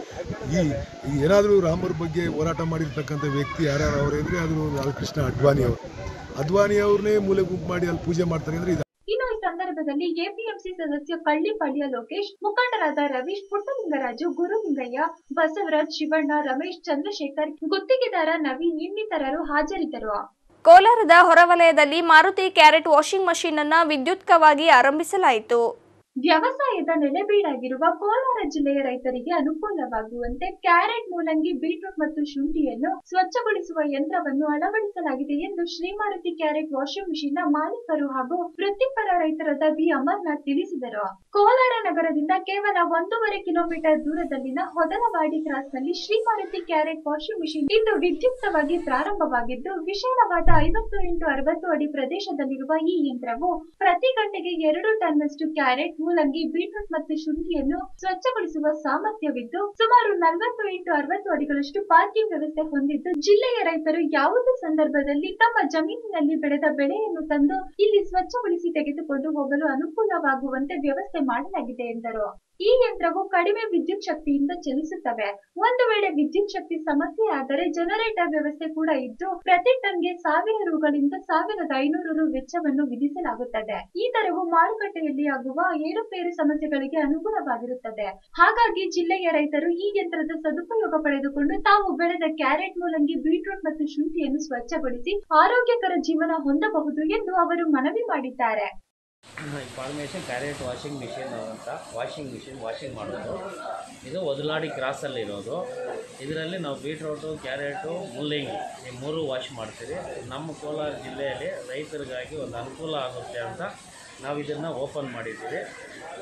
ಈ ಏನಾದರೂ ರಾಮರ ಬಗ್ಗೆ ಹೋರಾಟ ಮಾಡಿರ್ತಕ್ಕಂಥ ವ್ಯಕ್ತಿ ಯಾರ್ಯಾರು ಅವರೇ ಅಂದರೆ ಅದು ಲಾಲ್ಕೃಷ್ಣ ಅಡ್ವಾಣಿ ಅವ್ರನ್ನೇ ಮೂಲೆ ಗುಂಪು ಮಾಡಿ ಅಲ್ಲಿ ಪೂಜೆ ಮಾಡ್ತಾರೆ ಅಂದರೆ ಇದು. ಇನ್ನು ಈ ಸಂದರ್ಭದಲ್ಲಿ ಎಪಿಎಂಸಿ ಸದಸ್ಯ ಕಳ್ಳಿಪಾಳ್ಯ ಲೋಕೇಶ್, ಮುಖಂಡರಾದ ರವೀಶ್, ಪುಟ್ಟಲಿಂಗರಾಜು, ಗುರುಲಿಂಗಯ್ಯ, ಬಸವರಾಜ್, ಶಿವಣ್ಣ, ರಮೇಶ್, ಚಂದ್ರಶೇಖರ್, ಗುತ್ತಿಗೆದಾರ ನವೀನ್ ಇನ್ನಿತರರು ಹಾಜರಿದ್ದರು. ಕೋಲಾರದ ಹೊರವಲಯದಲ್ಲಿ ಮಾರುತಿ ಕ್ಯಾರೆಟ್ ವಾಷಿಂಗ್ ಮಷೀನ್ ಅನ್ನು ವಿದ್ಯುತ್ಕವಾಗಿ ಆರಂಭಿಸಲಾಯಿತು. ವ್ಯವಸಾಯದ ನೆಲೆಬೀಡಾಗಿರುವ ಕೋಲಾರ ಜಿಲ್ಲೆಯ ರೈತರಿಗೆ ಅನುಕೂಲವಾಗುವಂತೆ ಕ್ಯಾರೆಟ್, ಮೂಲಂಗಿ, ಬೀಟ್ರೂಟ್ ಮತ್ತು ಶುಂಠಿಯನ್ನು ಸ್ವಚ್ಛಗೊಳಿಸುವ ಯಂತ್ರವನ್ನು ಅಳವಡಿಸಲಾಗಿದೆ ಎಂದು ಶ್ರೀಮಾರುತಿ ಕ್ಯಾರೆಟ್ ವಾಷಿಂಗ್ ಮಿಷಿನ್ ನ ಮಾಲೀಕರು ಹಾಗೂ ವೃತ್ತಿಪರ ರೈತರಾದ ವಿ ಅಮರ್ನಾಥ್ ತಿಳಿಸಿದರು. ಕೋಲಾರ ನಗರದಿಂದ ಕೇವಲ 1.5 ಕಿಲೋಮೀಟರ್ ದೂರದಲ್ಲಿನ ಹೊದಲವಾಡಿ ಕ್ರಾಸ್ ನಲ್ಲಿ ಶ್ರೀಮಾರುತಿ ಕ್ಯಾರೆಟ್ ವಾಷಿಂಗ್ ಮಿಷಿನ್ ಇಂದು ವಿದ್ಯುಕ್ತವಾಗಿ ಪ್ರಾರಂಭವಾಗಿದ್ದು, ವಿಶಾಲವಾದ 50x60 ಅಡಿ ಪ್ರದೇಶದಲ್ಲಿರುವ ಈ ಯಂತ್ರವು ಪ್ರತಿ ಗಂಟೆಗೆ 2 ಟನ್ನಷ್ಟು ಕ್ಯಾರೆಟ್, ಮೂಲಂಗಿ, ಬೀಟ್ರೂಟ್ ಮತ್ತು ಶುಂಠಿಯನ್ನು ಸ್ವಚ್ಛಗೊಳಿಸುವ ಸಾಮರ್ಥ್ಯವಿದ್ದು, ಸುಮಾರು 40x60 ಅಡಿಗಳಷ್ಟು ಪಾರ್ಕಿಂಗ್ ವ್ಯವಸ್ಥೆ ಹೊಂದಿದ್ದು, ಜಿಲ್ಲೆಯ ರೈತರು ಯಾವುದೇ ಸಂದರ್ಭದಲ್ಲಿ ತಮ್ಮ ಜಮೀನಿನಲ್ಲಿ ಬೆಳೆದ ಬೆಳೆಯನ್ನು ತಂದು ಇಲ್ಲಿ ಸ್ವಚ್ಛಗೊಳಿಸಿ ತೆಗೆದುಕೊಂಡು ಹೋಗಲು ಅನುಕೂಲವಾಗುವಂತೆ ವ್ಯವಸ್ಥೆ ಮಾಡಲಾಗಿದೆ ಎಂದರು. ಈ ಯಂತ್ರವು ಕಡಿಮೆ ವಿದ್ಯುತ್ ಶಕ್ತಿಯಿಂದ ಚಲಿಸುತ್ತವೆ. ಒಂದು ವೇಳೆ ವಿದ್ಯುತ್ ಶಕ್ತಿ ಸಮಸ್ಯೆ ಆದರೆ ಜನರೇಟರ್ ವ್ಯವಸ್ಥೆ ಕೂಡ ಇದ್ದು, ಪ್ರತಿ ಟನ್ಗೆ 1000 ರುಗಳಿಂದ 1500 ರು ವೆಚ್ಚವನ್ನು ವಿಧಿಸಲಾಗುತ್ತದೆ. ಈ ದರವು ಮಾರುಕಟ್ಟೆಯಲ್ಲಿ ಆಗುವ ಏರುಪೇರು ಸಮಸ್ಯೆಗಳಿಗೆ ಅನುಗುಣವಾಗಿರುತ್ತದೆ. ಹಾಗಾಗಿ ಜಿಲ್ಲೆಯ ರೈತರು ಈ ಯಂತ್ರದ ಸದುಪಯೋಗ ಪಡೆದುಕೊಂಡು ತಾವು ಬೆಳೆದ ಕ್ಯಾರೆಟ್, ಮೂಲಂಗಿ, ಬೀಟ್ರೂಟ್ ಮತ್ತು ಶುಂಠಿಯನ್ನು ಸ್ವಚ್ಛಗೊಳಿಸಿ ಆರೋಗ್ಯಕರ ಜೀವನ ಹೊಂದಬಹುದು ಎಂದು ಅವರು ಮನವಿ ಮಾಡಿದ್ದಾರೆ. ಇನ್ಫಾರ್ಮೇಷನ್ ಕ್ಯಾರೆಟ್ ವಾಷಿಂಗ್ ಮಿಷಿನ್ ಅಂತ ವಾಷಿಂಗ್ ಮಾಡೋದು. ಇದು ಒದಲಾಡಿ ಕ್ರಾಸಲ್ಲಿರೋದು. ಇದರಲ್ಲಿ ನಾವು ಬೀಟ್ರೋಟು, ಕ್ಯಾರೆಟು, ಮೂಲಂಗಿ ಈ 3 ವಾಶ್ ಮಾಡ್ತೀವಿ. ನಮ್ಮ ಕೋಲಾರ ಜಿಲ್ಲೆಯಲ್ಲಿ ರೈತರಿಗಾಗಿ ಒಂದು ಅನುಕೂಲ ಆಗುತ್ತೆ ಅಂತ ನಾವು ಇದನ್ನು ಓಪನ್ ಮಾಡಿದ್ದೀವಿ.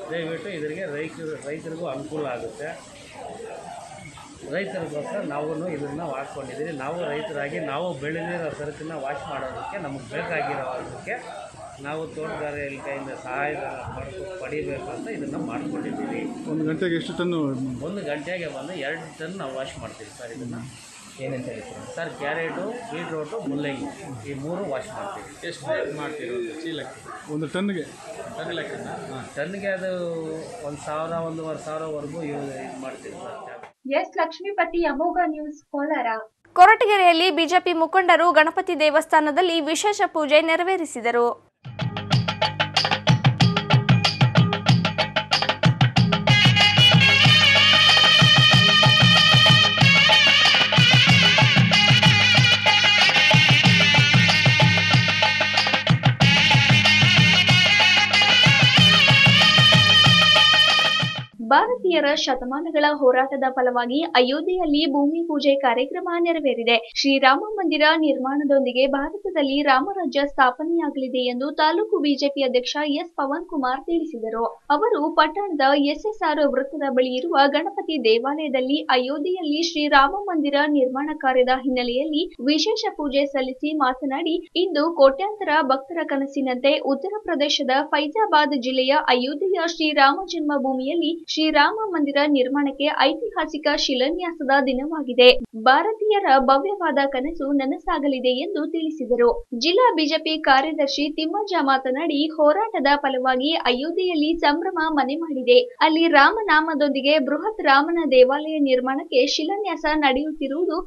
ದಯವಿಟ್ಟು ಇದರಿಗೆ ರೈತರಿಗೂ ಅನುಕೂಲ ಆಗುತ್ತೆ. ರೈತರಿಗೋಸ್ಕರ ನಾವು ಇದನ್ನು ವಾಡ್ಕೊಂಡಿದ್ದೀವಿ. ನಾವು ರೈತರಾಗಿ ನಾವು ಬೆಳೆದಿರೋ ಸರಕನ್ನು ವಾಶ್ ಮಾಡೋದಕ್ಕೆ ನಮಗೆ ಬೇಕಾಗಿರೋದಕ್ಕೆ ನಾವು ತೋಟಗಾರಿಕೆ ಕೈಯಿಂದ ಸಹಾಯ ಪಡಿಬೇಕು ಅಂತ ಇದನ್ನು ಮಾಡ್ಕೊಂಡಿದ್ದೀವಿ. ಒಂದು ಗಂಟೆಗೆ ಎಷ್ಟು ಟನ್ನು? ಒಂದು ಗಂಟೆಗೆ ಬಂದು 2 ಟನ್ ನಾವು ವಾಶ್ ಮಾಡ್ತೀವಿ ಸರ್. ಇದನ್ನು ಏನೇನು ಹೇಳ್ತೀವಿ ಸರ್? ಕ್ಯಾರೆಟು, ಬೀಟ್ರೋಟು, ಮುಲ್ಲಂಗಿ ಈ 3 ವಾಶ್ ಮಾಡ್ತೀವಿ. ಎಷ್ಟು ಮಾಡ್ತೀವಿ ಚೀಲಕ್ಕೆ? ಒಂದು ಟನ್ಗೆ ಟನ್ಗೆ ಅದು 1,000 1,500ವರೆಗೂ ಇದು ಮಾಡ್ತೀವಿ ಸರ್. ಎಸ್ ಲಕ್ಷ್ಮೀಪತಿ, ಅಮೋಘ ನ್ಯೂಸ್, ಕೋಲಾರ. ಕೊರಟಗೆರೆಯಲ್ಲಿ ಬಿಜೆಪಿ ಮುಖಂಡರು ಗಣಪತಿ ದೇವಸ್ಥಾನದಲ್ಲಿ ವಿಶೇಷ ಪೂಜೆ ನೆರವೇರಿಸಿದರು. ಭಾರತೀಯರ ಶತಮಾನಗಳ ಹೋರಾಟದ ಫಲವಾಗಿ ಅಯೋಧ್ಯೆಯಲ್ಲಿ ಭೂಮಿ ಪೂಜೆ ಕಾರ್ಯಕ್ರಮ ನೆರವೇರಿದೆ. ಶ್ರೀರಾಮ ಮಂದಿರ ನಿರ್ಮಾಣದೊಂದಿಗೆ ಭಾರತದಲ್ಲಿ ರಾಮರಾಜ್ಯ ಸ್ಥಾಪನೆಯಾಗಲಿದೆ ಎಂದು ತಾಲೂಕು ಬಿಜೆಪಿ ಅಧ್ಯಕ್ಷ ಎಸ್ ಪವನ್ ಕುಮಾರ್ ತಿಳಿಸಿದರು. ಅವರು ಪಟ್ಟಣದ ಎಸ್ಎಸ್ಆರ್ ವೃತ್ತದ ಬಳಿ ಇರುವ ಗಣಪತಿ ದೇವಾಲಯದಲ್ಲಿ ಅಯೋಧ್ಯೆಯಲ್ಲಿ ಶ್ರೀರಾಮ ಮಂದಿರ ನಿರ್ಮಾಣ ಕಾರ್ಯದ ಹಿನ್ನೆಲೆಯಲ್ಲಿ ವಿಶೇಷ ಪೂಜೆ ಸಲ್ಲಿಸಿ ಮಾತನಾಡಿ, ಇಂದು ಕೋಟ್ಯಾಂತರ ಭಕ್ತರ ಕನಸಿನಂತೆ ಉತ್ತರ ಪ್ರದೇಶದ ಫೈಜಾಬಾದ್ ಜಿಲ್ಲೆಯ ಅಯೋಧ್ಯೆಯ ಶ್ರೀರಾಮ ಜನ್ಮಭೂಮಿಯಲ್ಲಿ ಶ್ರೀರಾಮ ಮಂದಿರ ನಿರ್ಮಾಣಕ್ಕೆ ಐತಿಹಾಸಿಕ ಶಿಲಾನ್ಯಾಸದ ದಿನವಾಗಿದೆ. ಭಾರತೀಯರ ಭವ್ಯವಾದ ಕನಸು ನನಸಾಗಲಿದೆ ಎಂದು ತಿಳಿಸಿದರು. ಜಿಲ್ಲಾ ಬಿಜೆಪಿ ಕಾರ್ಯದರ್ಶಿ ತಿಮ್ಮಜ್ಜ ಮಾತನಾಡಿ, ಹೋರಾಟದ ಫಲವಾಗಿ ಅಯೋಧ್ಯೆಯಲ್ಲಿ ಸಂಭ್ರಮ ಮನೆ ಮಾಡಿದೆ. ಅಲ್ಲಿ ರಾಮನಾಮದೊಂದಿಗೆ ಬೃಹತ್ ರಾಮನ ದೇವಾಲಯ ನಿರ್ಮಾಣಕ್ಕೆ ಶಿಲಾನ್ಯಾಸ ನಡೆಯುತ್ತಿರುವುದು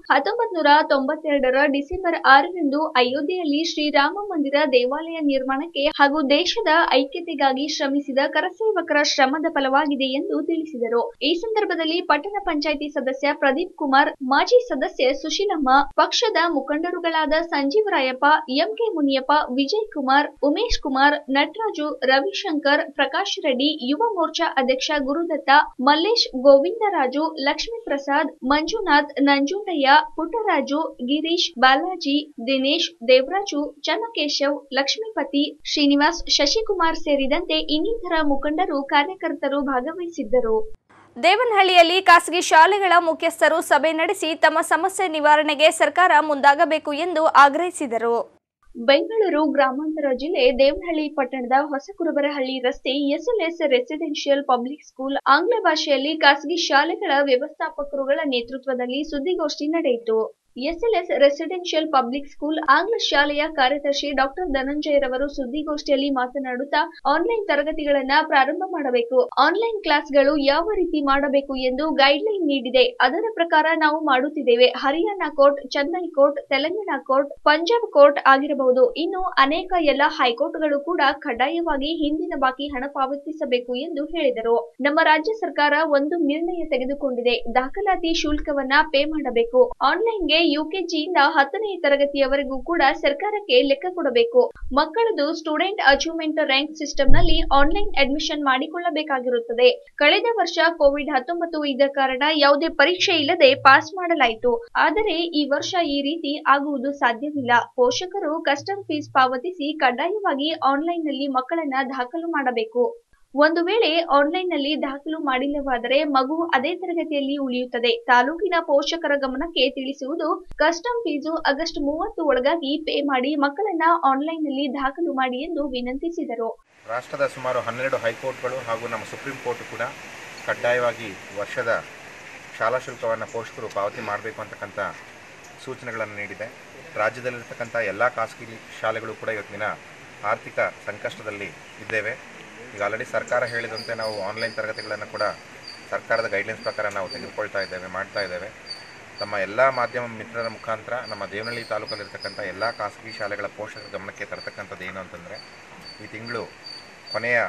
1992ರ ಡಿಸೆಂಬರ್ 6ರಂದು ಅಯೋಧ್ಯೆಯಲ್ಲಿ ಶ್ರೀರಾಮ ಮಂದಿರ ದೇವಾಲಯ ನಿರ್ಮಾಣಕ್ಕೆ ಹಾಗೂ ದೇಶದ ಐಕ್ಯತೆಗಾಗಿ ಶ್ರಮಿಸಿದ ಕರಸೇವಕರ ಶ್ರಮದ ಫಲವಾಗಿದೆ ಎಂದು ತಿಳಿಸಿದರು. ಈ ಸಂದರ್ಭದಲ್ಲಿ ಪಟ್ಟಣ ಪಂಚಾಯಿತಿ ಸದಸ್ಯ ಪ್ರದೀಪ್ ಕುಮಾರ್, ಮಾಜಿ ಸದಸ್ಯೆ ಸುಶೀಲಮ್ಮ, ಪಕ್ಷದ ಮುಖಂಡರುಗಳಾದ ಸಂಜೀವರಾಯಪ್ಪ, ಎಂಕೆ ಮುನಿಯಪ್ಪ, ವಿಜಯ್ ಕುಮಾರ್, ಉಮೇಶ್ ಕುಮಾರ್, ನಟರಾಜು, ರವಿಶಂಕರ್, ಪ್ರಕಾಶ್ ರೆಡ್ಡಿ, ಯುವ ಮೋರ್ಚಾ ಅಧ್ಯಕ್ಷ ಗುರುದತ್ತ, ಮಲ್ಲೇಶ್, ಗೋವಿಂದರಾಜು, ಲಕ್ಷ್ಮೀ ಪ್ರಸಾದ್, ಮಂಜುನಾಥ್, ನಂಜುಂಡಯ್ಯ, ಪುಟ್ಟರಾಜು, ಗಿರೀಶ್, ಬಾಲಾಜಿ, ದಿನೇಶ್, ದೇವರಾಜು, ಚನ್ನಕೇಶವ್, ಲಕ್ಷ್ಮೀಪತಿ, ಶ್ರೀನಿವಾಸ್, ಶಶಿಕುಮಾರ್ ಸೇರಿದಂತೆ ಇನ್ನಿತರ ಮುಖಂಡರು, ಕಾರ್ಯಕರ್ತರು ಭಾಗವಹಿಸಿದ್ದರು. ದೇವನಹಳ್ಳಿಯಲ್ಲಿ ಖಾಸಗಿ ಶಾಲೆಗಳ ಮುಖ್ಯಸ್ಥರು ಸಭೆ ನಡೆಸಿ ತಮ್ಮ ಸಮಸ್ಯೆ ನಿವಾರಣೆಗೆ ಸರ್ಕಾರ ಮುಂದಾಗಬೇಕು ಎಂದು ಆಗ್ರಹಿಸಿದರು. ಬೆಂಗಳೂರು ಗ್ರಾಮಾಂತರ ಜಿಲ್ಲೆ ದೇವನಹಳ್ಳಿ ಪಟ್ಟಣದ ಹೊಸಕುರುಬರಹಳ್ಳಿ ರಸ್ತೆ ಎಸ್ಎಲ್ಎಸ್ ರೆಸಿಡೆನ್ಷಿಯಲ್ ಪಬ್ಲಿಕ್ ಸ್ಕೂಲ್ ಆಂಗ್ಲ ಭಾಷೆಯಲ್ಲಿ ಖಾಸಗಿ ಶಾಲೆಗಳ ವ್ಯವಸ್ಥಾಪಕರುಗಳ ನೇತೃತ್ವದಲ್ಲಿ ಸುದ್ದಿಗೋಷ್ಠಿ ನಡೆಯಿತು. ಎಸ್ಎಲ್ಎಸ್ ರೆಸಿಡೆನ್ಷಿಯಲ್ ಪಬ್ಲಿಕ್ ಸ್ಕೂಲ್ ಆಂಗ್ಲ ಶಾಲೆಯ ಕಾರ್ಯದರ್ಶಿ ಡಾಕ್ಟರ್ ಧನಂಜಯರವರು ಸುದ್ದಿಗೋಷ್ಠಿಯಲ್ಲಿ ಮಾತನಾಡುತ್ತಾ, ಆನ್ಲೈನ್ ತರಗತಿಗಳನ್ನ ಪ್ರಾರಂಭ ಮಾಡಬೇಕು. ಆನ್ಲೈನ್ ಕ್ಲಾಸ್ಗಳು ಯಾವ ರೀತಿ ಮಾಡಬೇಕು ಎಂದು ಗೈಡ್ಲೈನ್ ನೀಡಿದೆ. ಅದರ ಪ್ರಕಾರ ನಾವು ಮಾಡುತ್ತಿದ್ದೇವೆ. Haryana court, Chennai court, Telangana court, Punjab court ಆಗಿರಬಹುದು. ಇನ್ನು ಅನೇಕ ಎಲ್ಲ ಹೈಕೋರ್ಟ್ಗಳು ಕೂಡ ಕಡ್ಡಾಯವಾಗಿ ಹಿಂದಿನ ಬಾಕಿ ಹಣ ಪಾವತಿಸಬೇಕು ಎಂದು ಹೇಳಿದರು. ನಮ್ಮ ರಾಜ್ಯ ಸರ್ಕಾರ ಒಂದು ನಿರ್ಣಯ ತೆಗೆದುಕೊಂಡಿದೆ. ದಾಖಲಾತಿ ಶುಲ್ಕವನ್ನ ಪೇ ಮಾಡಬೇಕು. ಆನ್ಲೈನ್ಗೆ ಯುಕೆಜಿಯಿಂದ 10ನೇ ತರಗತಿಯವರೆಗೂ ಕೂಡ ಸರ್ಕಾರಕ್ಕೆ ಲೆಕ್ಕ ಕೊಡಬೇಕು. ಮಕ್ಕಳದು ಸ್ಟೂಡೆಂಟ್ ಅಚೀವ್ಮೆಂಟ್ ರ್ಯಾಂಕ್ ಸಿಸ್ಟಮ್ ನಲ್ಲಿ ಆನ್ಲೈನ್ ಅಡ್ಮಿಷನ್ ಮಾಡಿಕೊಳ್ಳಬೇಕಾಗಿರುತ್ತದೆ. ಕಳೆದ ವರ್ಷ ಕೋವಿಡ್-19 ಇದ್ದ ಕಾರಣ ಯಾವುದೇ ಪರೀಕ್ಷೆ ಇಲ್ಲದೆ ಪಾಸ್ ಮಾಡಲಾಯಿತು. ಆದರೆ ಈ ವರ್ಷ ಈ ರೀತಿ ಆಗುವುದು ಸಾಧ್ಯವಿಲ್ಲ. ಪೋಷಕರು ಕಸ್ಟಮ್ ಫೀಸ್ ಪಾವತಿಸಿ ಕಡ್ಡಾಯವಾಗಿ ಆನ್ಲೈನ್ ನಲ್ಲಿ ಮಕ್ಕಳನ್ನ ದಾಖಲು ಮಾಡಬೇಕು. ಒಂದು ವೇಳೆ ಆನ್ಲೈನ್ ನಲ್ಲಿ ದಾಖಲು ಮಾಡಿಲ್ಲವಾದರೆ ಮಗು ಅದೇ ತರಗತಿಯಲ್ಲಿ ಉಳಿಯುತ್ತದೆ. ತಾಲೂಕಿನ ಪೋಷಕರ ಗಮನಕ್ಕೆ ತಿಳಿಸುವುದು, ಕಸ್ಟಮ್ ಫೀಸು ಆಗಸ್ಟ್ 30 ಒಳಗಾಗಿ ಪೇ ಮಾಡಿ ಮಕ್ಕಳನ್ನ ಆನ್ಲೈನ್ ನಲ್ಲಿ ದಾಖಲು ಮಾಡಿ ಎಂದು ವಿನಂತಿಸಿದರು. ರಾಷ್ಟ್ರದ ಸುಮಾರು 12 ಹೈಕೋರ್ಟ್ಗಳು ಹಾಗೂ ನಮ್ಮ ಸುಪ್ರೀಂ ಕೋರ್ಟ್ ಕೂಡ ಕಡ್ಡಾಯವಾಗಿ ವರ್ಷದ ಶಾಲಾ ಶುಲ್ಕವನ್ನು ಪೋಷಕರು ಪಾವತಿ ಮಾಡಬೇಕು ಅಂತಕ್ಕಂಥ ಸೂಚನೆಗಳನ್ನು ನೀಡಿದೆ. ರಾಜ್ಯದಲ್ಲಿರ್ತಕ್ಕಂಥ ಎಲ್ಲ ಖಾಸಗಿ ಶಾಲೆಗಳು ಕೂಡ ಇವತ್ತಿನ ಆರ್ಥಿಕ ಸಂಕಷ್ಟದಲ್ಲಿ ಇದ್ದೇವೆ. ಈಗ ಆಲ್ರೆಡಿ ಸರ್ಕಾರ ಹೇಳಿದಂತೆ ನಾವು ಆನ್ಲೈನ್ ತರಗತಿಗಳನ್ನು ಕೂಡ ಸರ್ಕಾರದ ಗೈಡ್ಲೈನ್ಸ್ ಪ್ರಕಾರ ನಾವು ತೆಗೆದುಕೊಳ್ತಾ ಇದ್ದೇವೆ, ಮಾಡ್ತಾ ಇದ್ದೇವೆ. ತಮ್ಮ ಎಲ್ಲ ಮಾಧ್ಯಮ ಮಿತ್ರರ ಮುಖಾಂತರ ನಮ್ಮ ದೇವನಹಳ್ಳಿ ತಾಲೂಕಲ್ಲಿರ್ತಕ್ಕಂಥ ಎಲ್ಲ ಖಾಸಗಿ ಶಾಲೆಗಳ ಪೋಷಕರ ಗಮನಕ್ಕೆ ತರತಕ್ಕಂಥದ್ದು ಏನು ಅಂತಂದರೆ, ಈ ತಿಂಗಳು ಕೊನೆಯ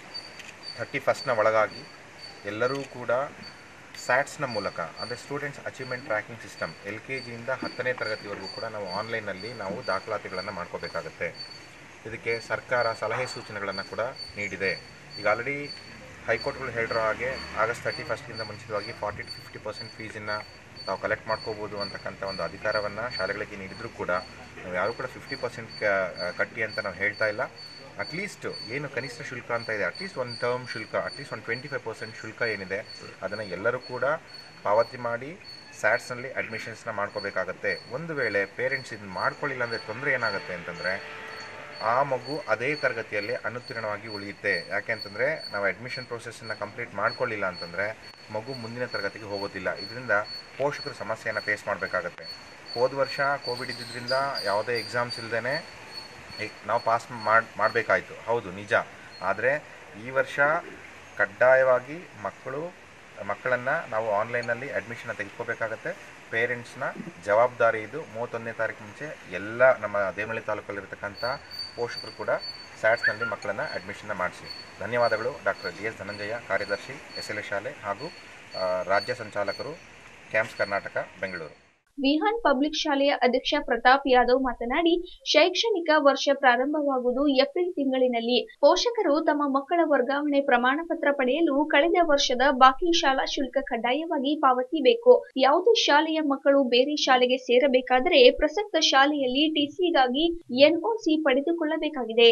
31ನ ಒಳಗಾಗಿ ಎಲ್ಲರೂ ಕೂಡ ಸ್ಯಾಟ್ಸ್ನ ಮೂಲಕ, ಅಂದರೆ ಸ್ಟೂಡೆಂಟ್ಸ್ ಅಚೀವ್ಮೆಂಟ್ ಟ್ರ್ಯಾಕಿಂಗ್ ಸಿಸ್ಟಮ್, LKGಯಿಂದ 10ನೇ ತರಗತಿವರೆಗೂ ಕೂಡ ನಾವು ಆನ್ಲೈನಲ್ಲಿ ನಾವು ದಾಖಲಾತಿಗಳನ್ನು ಮಾಡ್ಕೋಬೇಕಾಗತ್ತೆ. ಇದಕ್ಕೆ ಸರ್ಕಾರ ಸಲಹೆ ಸೂಚನೆಗಳನ್ನು ಕೂಡ ನೀಡಿದೆ. ಈಗ ಆಲ್ರೆಡಿ ಹೈಕೋರ್ಟ್ಗಳು ಹೇಳಿರೋ ಹಾಗೆ ಆಗಸ್ಟ್ 31ಗಿಂತ ಮುಂಚಿತವಾಗಿ 40-50% ಫೀಸನ್ನು ನಾವು ಕಲೆಕ್ಟ್ ಮಾಡ್ಕೋಬೋದು ಅಂತಕ್ಕಂಥ ಒಂದು ಅಧಿಕಾರವನ್ನು ಶಾಲೆಗಳಿಗೆ ನೀಡಿದರೂ ಕೂಡ ನಾವು ಯಾರೂ ಕೂಡ 50% ಕಟ್ಟಿ ಅಂತ ನಾವು ಹೇಳ್ತಾ ಇಲ್ಲ. ಅಟ್ಲೀಸ್ಟ್ ಏನು ಕನಿಷ್ಠ ಶುಲ್ಕ ಅಂತ ಇದೆ, ಅಟ್ಲೀಸ್ಟ್ ಒಂದು ಟರ್ಮ್ ಶುಲ್ಕ, ಅಟ್ಲೀಸ್ಟ್ ಒಂದು 25% ಶುಲ್ಕ ಏನಿದೆ ಅದನ್ನು ಎಲ್ಲರೂ ಕೂಡ ಪಾವತಿ ಮಾಡಿ ಸ್ಯಾಟ್ಸ್ನಲ್ಲಿ ಅಡ್ಮಿಷನ್ಸ್ನ ಮಾಡ್ಕೋಬೇಕಾಗತ್ತೆ. ಒಂದು ವೇಳೆ ಪೇರೆಂಟ್ಸ್ ಇದನ್ನು ಮಾಡ್ಕೊಳ್ಳಿಲ್ಲ ಅಂದರೆ ತೊಂದರೆ ಏನಾಗುತ್ತೆ ಅಂತಂದರೆ ಆ ಮಗು ಅದೇ ತರಗತಿಯಲ್ಲಿ ಅನುತ್ತೀರ್ಣವಾಗಿ ಉಳಿಯುತ್ತೆ. ಯಾಕೆ ಅಂತಂದರೆ ನಾವು ಅಡ್ಮಿಷನ್ ಪ್ರೊಸೆಸ್ಸನ್ನು ಕಂಪ್ಲೀಟ್ ಮಾಡ್ಕೊಳ್ಳಿಲ್ಲ ಅಂತಂದರೆ ಮಗು ಮುಂದಿನ ತರಗತಿಗೆ ಹೋಗೋದಿಲ್ಲ. ಇದರಿಂದ ಪೋಷಕರು ಸಮಸ್ಯೆಯನ್ನು ಫೇಸ್ ಮಾಡಬೇಕಾಗತ್ತೆ. ಹೋದ ವರ್ಷ ಕೋವಿಡ್ ಇದ್ದಿದ್ದರಿಂದ ಯಾವುದೇ ಎಕ್ಸಾಮ್ಸ್ ಇಲ್ಲದೇ ನಾವು ಪಾಸ್ ಮಾಡಬೇಕಾಯಿತು, ಹೌದು ನಿಜ. ಆದರೆ ಈ ವರ್ಷ ಕಡ್ಡಾಯವಾಗಿ ಮಕ್ಕಳನ್ನು ನಾವು ಆನ್ಲೈನಲ್ಲಿ ಅಡ್ಮಿಷನ್ನ ತೆಗೆದುಕೋಬೇಕಾಗತ್ತೆ. ಪೇರೆಂಟ್ಸ್ನ ಜವಾಬ್ದಾರಿ ಇದು. 31ನೇ ತಾರೀಕು ಮುಂಚೆ ಎಲ್ಲ ನಮ್ಮ ದೇವನಹಳ್ಳಿ ತಾಲೂಕಲ್ಲಿರ್ತಕ್ಕಂಥ ಪೋಷಕರು ಕೂಡ ಸ್ಯಾಟ್ಸ್ನಲ್ಲಿ ಮಕ್ಕಳನ್ನು ಅಡ್ಮಿಷನ್ನ ಮಾಡಿಸಿ. ಧನ್ಯವಾದಗಳು. ಡಾಕ್ಟರ್ DS ಧನಂಜಯ, ಕಾರ್ಯದರ್ಶಿ SLA ಶಾಲೆ ಹಾಗೂ ರಾಜ್ಯ ಸಂಚಾಲಕರು ಕ್ಯಾಂಪ್ಸ್ ಕರ್ನಾಟಕ, ಬೆಂಗಳೂರು. ವಿಹಾನ್ ಪಬ್ಲಿಕ್ ಶಾಲೆಯ ಅಧ್ಯಕ್ಷ ಪ್ರತಾಪ್ ಯಾದವ್ ಮಾತನಾಡಿ, ಶೈಕ್ಷಣಿಕ ವರ್ಷ ಪ್ರಾರಂಭವಾಗುವುದು ಏಪ್ರಿಲ್ ತಿಂಗಳಿನಲ್ಲಿ. ಪೋಷಕರು ತಮ್ಮ ಮಕ್ಕಳ ವರ್ಗಾವಣೆ ಪ್ರಮಾಣ ಪತ್ರ ಪಡೆಯಲು ಕಳೆದ ವರ್ಷದ ಬಾಕಿ ಶಾಲಾ ಶುಲ್ಕ ಕಡ್ಡಾಯವಾಗಿ ಪಾವತಿಸಬೇಕು. ಯಾವುದೇ ಶಾಲೆಯ ಮಕ್ಕಳು ಬೇರೆ ಶಾಲೆಗೆ ಸೇರಬೇಕಾದರೆ ಪ್ರಸಕ್ತ ಶಾಲೆಯಲ್ಲಿ ಟಿಸಿಗಾಗಿ NOC ಪಡೆದುಕೊಳ್ಳಬೇಕಾಗಿದೆ.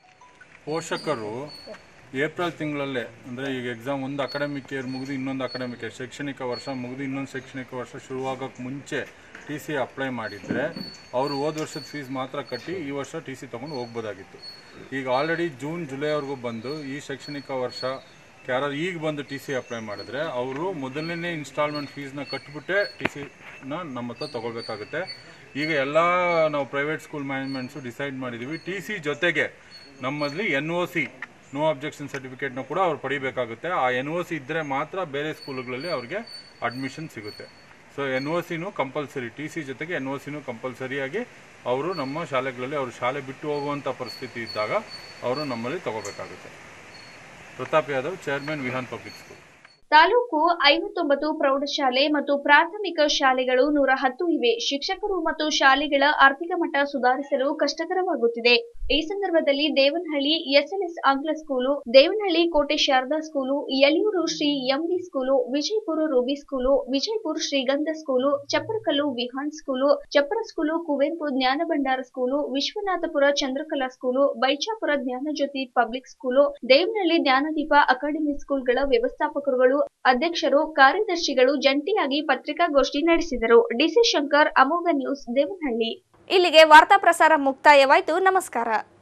ಪೋಷಕರು ಏಪ್ರಿಲ್ ತಿಂಗಳಲ್ಲೇ, ಅಂದರೆ ಈಗ ಎಕ್ಸಾಮ್ ಒಂದು ಅಕಾಡೆಮಿಕ್ ಇಯರ್ ಮುಗಿದು ಇನ್ನೊಂದು ಅಕಾಡೆಮಿಕ್ ಇಯರ್, ಶೈಕ್ಷಣಿಕ ವರ್ಷ ಮುಗಿದು ಇನ್ನೊಂದು ಶೈಕ್ಷಣಿಕ ವರ್ಷ ಶುರುವಾಗೋಕ್ಕೆ ಮುಂಚೆ TC ಅಪ್ಲೈ ಮಾಡಿದರೆ ಅವರು ಹೋದ ವರ್ಷದ ಫೀಸ್ ಮಾತ್ರ ಕಟ್ಟಿ ಈ ವರ್ಷ TC ತೊಗೊಂಡು ಹೋಗ್ಬೋದಾಗಿತ್ತು. ಈಗ ಆಲ್ರೆಡಿ ಜೂನ್ ಜುಲೈವರೆಗೂ ಬಂದು ಈ ಶೈಕ್ಷಣಿಕ ವರ್ಷ ಯಾರು ಈಗ ಬಂದು TC ಅಪ್ಲೈ ಮಾಡಿದ್ರೆ ಅವರು ಮೊದಲನೇ ಇನ್ಸ್ಟಾಲ್ಮೆಂಟ್ ಫೀಸ್ನ ಕಟ್ಟಿಬಿಟ್ಟೆ TCನ ನಮ್ಮ ಹತ್ರ ತೊಗೊಳ್ಬೇಕಾಗುತ್ತೆ. ಈಗ ಎಲ್ಲ ನಾವು ಪ್ರೈವೇಟ್ ಸ್ಕೂಲ್ ಮ್ಯಾನೇಜ್ಮೆಂಟ್ಸು ಡಿಸೈಡ್ ಮಾಡಿದ್ದೀವಿ, TC ಜೊತೆಗೆ ನಮ್ಮಲ್ಲಿ NOC ನೋ ಅಬ್ಜೆಕ್ಷನ್ ಸರ್ಟಿಫಿಕೇಟ್ನ ಕೂಡ ಅವ್ರು ಪಡಿಬೇಕಾಗುತ್ತೆ. ಆ NOC ಇದ್ದರೆ ಮಾತ್ರ ಬೇರೆ ಸ್ಕೂಲುಗಳಲ್ಲಿ ಅವ್ರಿಗೆ ಅಡ್ಮಿಷನ್ ಸಿಗುತ್ತೆ. ಸೊ NOCನೂ ಕಂಪಲ್ಸರಿ, TC ಜೊತೆಗೆ NOCನೂ ಕಂಪಲ್ಸರಿಯಾಗಿ ಅವರು ನಮ್ಮ ಶಾಲೆಗಳಲ್ಲಿ ಅವರು ಶಾಲೆ ಬಿಟ್ಟು ಹೋಗುವಂಥ ಪರಿಸ್ಥಿತಿ ಇದ್ದಾಗ ಅವರು ನಮ್ಮಲ್ಲಿ ತಗೋಬೇಕಾಗುತ್ತೆ. Pratap Yadav, chairman, Vihan public school. Taluk 59 ಪ್ರೌಢಶಾಲೆ ಮತ್ತು ಪ್ರಾಥಮಿಕ ಶಾಲೆಗಳು 110 ಇವೆ. ಶಿಕ್ಷಕರು ಮತ್ತು ಶಾಲೆಗಳ ಆರ್ಥಿಕ ಮಟ್ಟ ಸುಧಾರಿಸಲು ಕಷ್ಟಕರವಾಗುತ್ತಿದೆ. ಈ ಸಂದರ್ಭದಲ್ಲಿ ದೇವನಹಳ್ಳಿ SLS ಆಂಗ್ಲ school, Devanahalli Kote Sharada school, Yaliyur Shri MD school, Vijayapura ruby school, Vijayapura Shrigandha school, Chapparakallu Vihan school, Chappara school, Kuvempu Jnana Bhandara school, Vishwanathapura Chandrakala school, Baichapura Jnanajyothi public school, Devanahalli Jnanadeepa academy ಸ್ಕೂಲ್ಗಳ ವ್ಯವಸ್ಥಾಪಕರುಗಳು, ಅಧ್ಯಕ್ಷರು, ಕಾರ್ಯದರ್ಶಿಗಳು ಜಂಟಿಯಾಗಿ ಪತ್ರಿಕಾಗೋಷ್ಠಿ ನಡೆಸಿದರು. DC ಶಂಕರ್, ಅಮೋಘ ನ್ಯೂಸ್, ದೇವನಹಳ್ಳಿ. ಇಲ್ಲಿಗೆ ವಾರ್ತಾ ಪ್ರಸಾರ ಮುಕ್ತಾಯವಾಯಿತು. ನಮಸ್ಕಾರ.